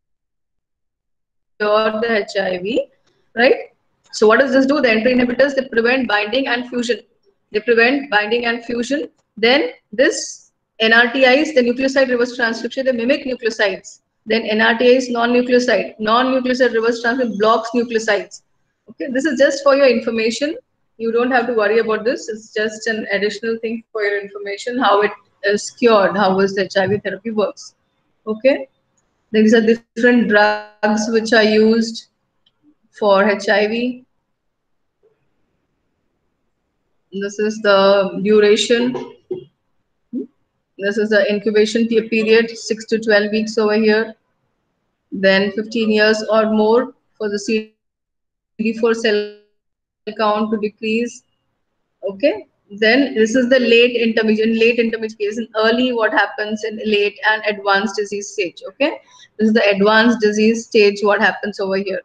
the H I V, right? So what does this do? The entry inhibitors, they prevent binding and fusion. They prevent binding and fusion. Then this N R T Is, the nucleoside reverse transcription, they mimic nucleosides. Then N R T Is, non-nucleoside. Non-nucleoside reverse transcription blocks nucleosides. Okay, this is just for your information. You don't have to worry about this. It's just an additional thing for your information, how it is cured, how was the H I V therapy works. Okay. These are different drugs which are used for H I V. This is the duration. This is the incubation period, six to twelve weeks over here. Then fifteen years or more for the C D four cell count to decrease. Okay. Then this is the late intermediate, late intermediate case. In early, what happens in late and advanced disease stage. Okay. This is the advanced disease stage, what happens over here.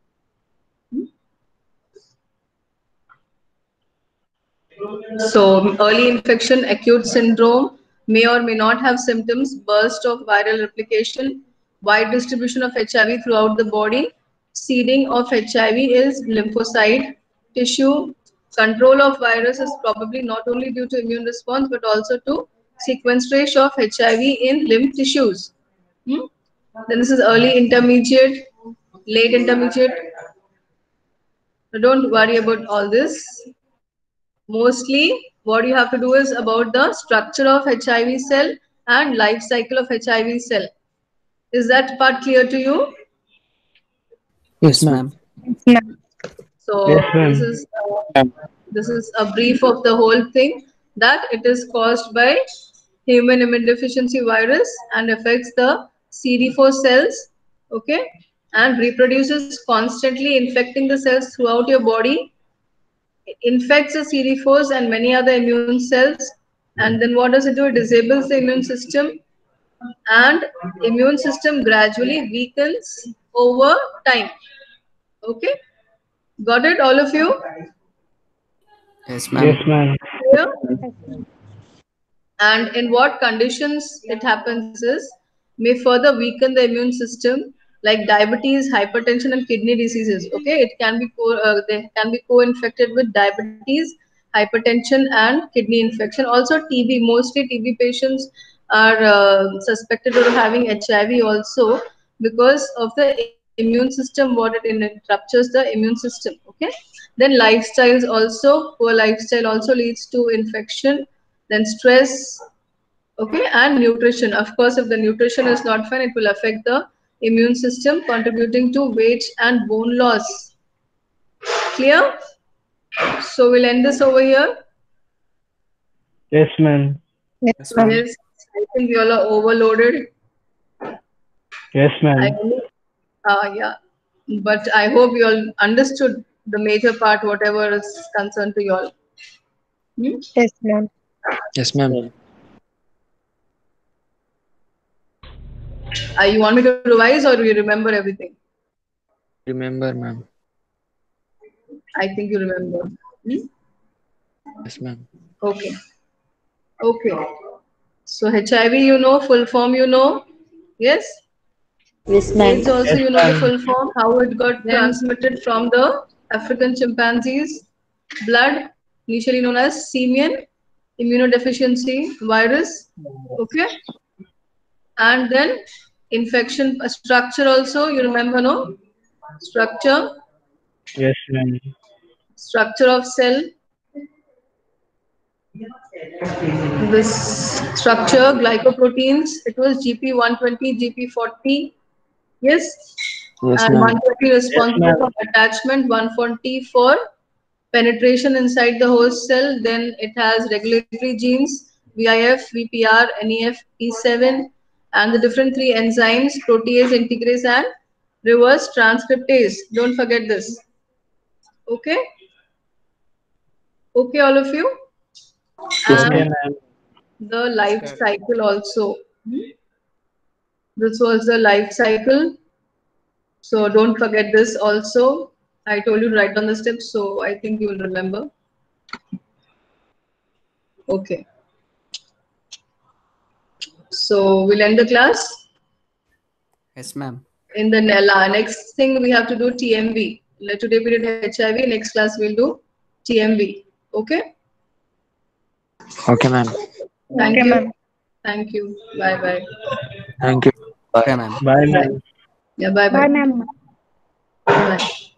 So early infection, acute syndrome, may or may not have symptoms, burst of viral replication, wide distribution of H I V throughout the body, seeding of H I V is lymphocyte tissue, control of virus is probably not only due to immune response but also to sequestration of H I V in lymph tissues. Hmm? Then this is early intermediate, late intermediate. Don't worry about all this. Mostly what you have to do is about the structure of H I V cell and life cycle of H I V cell. Is that part clear to you? Yes, ma'am. So Yes, ma'am. this is uh, this is a brief of the whole thing, that it is caused by human immunodeficiency virus and affects the C D four cells, okay, and reproduces constantly, infecting the cells throughout your body. It infects the C D fours and many other immune cells, and then what does it do? It disables the immune system, and immune system gradually weakens over time. Okay, got it, all of you? Yes, ma'am. Yes, ma'am. Clear? And in what conditions it happens is, may further weaken the immune system, like diabetes, hypertension, and kidney diseases. Okay, it can be co uh, they can be co-infected with diabetes, hypertension, and kidney infection. Also T B. Mostly T B patients are uh, suspected of having H I V also, because of the immune system. What it, in, it ruptures the immune system. Okay, then lifestyles also, poor lifestyle also leads to infection. Then stress, okay, and nutrition. Of course, if the nutrition is not fine, it will affect the immune system, contributing to weight and bone loss. Clear? So we'll end this over here. Yes, ma'am. Yes, ma'am. Yes, I think you all are overloaded. Yes, ma'am. I, uh, yeah, but I hope you all understood the major part, whatever is concerned to you all. Hmm? Yes, ma'am. Yes, ma'am. Uh, you want me to revise or you remember everything? Remember, ma'am. I think you remember. Hmm? Yes, ma'am. Okay. Okay. So H I V, you know, full form, you know. Yes? Yes, ma'am. AIDS also, Yes, you know the ma'am. full form, how it got transmitted from the African chimpanzees. Blood, initially known as simian immunodeficiency virus. Okay. And then infection structure also, you remember, no? Structure, Yes, ma'am. structure of cell. This structure, glycoproteins, it was G P one twenty, G P forty, yes, Yes, and ma'am. one twenty responsible ma'am. for attachment, one forty for penetration inside the host cell. Then it has regulatory genes, V I F, V P R, N E F, P seven, and the different three enzymes, protease, integrase, and reverse transcriptase. Don't forget this. Okay? Okay, all of you? Yes, And Okay, ma'am. ma'am. the life cycle also. This was the life cycle. So don't forget this also. I told you to write down the steps, so I think you will remember. Okay. So we'll end the class. Yes, ma'am. In the next thing we have to do T M V. Today we did H I V. Next class we'll do T M V. Okay. Okay, ma'am. Thank Okay, you. ma'am. Thank you. Bye bye. Thank you. Okay, ma'am. Bye, ma'am. Yeah. Bye bye. Bye, ma'am. Bye.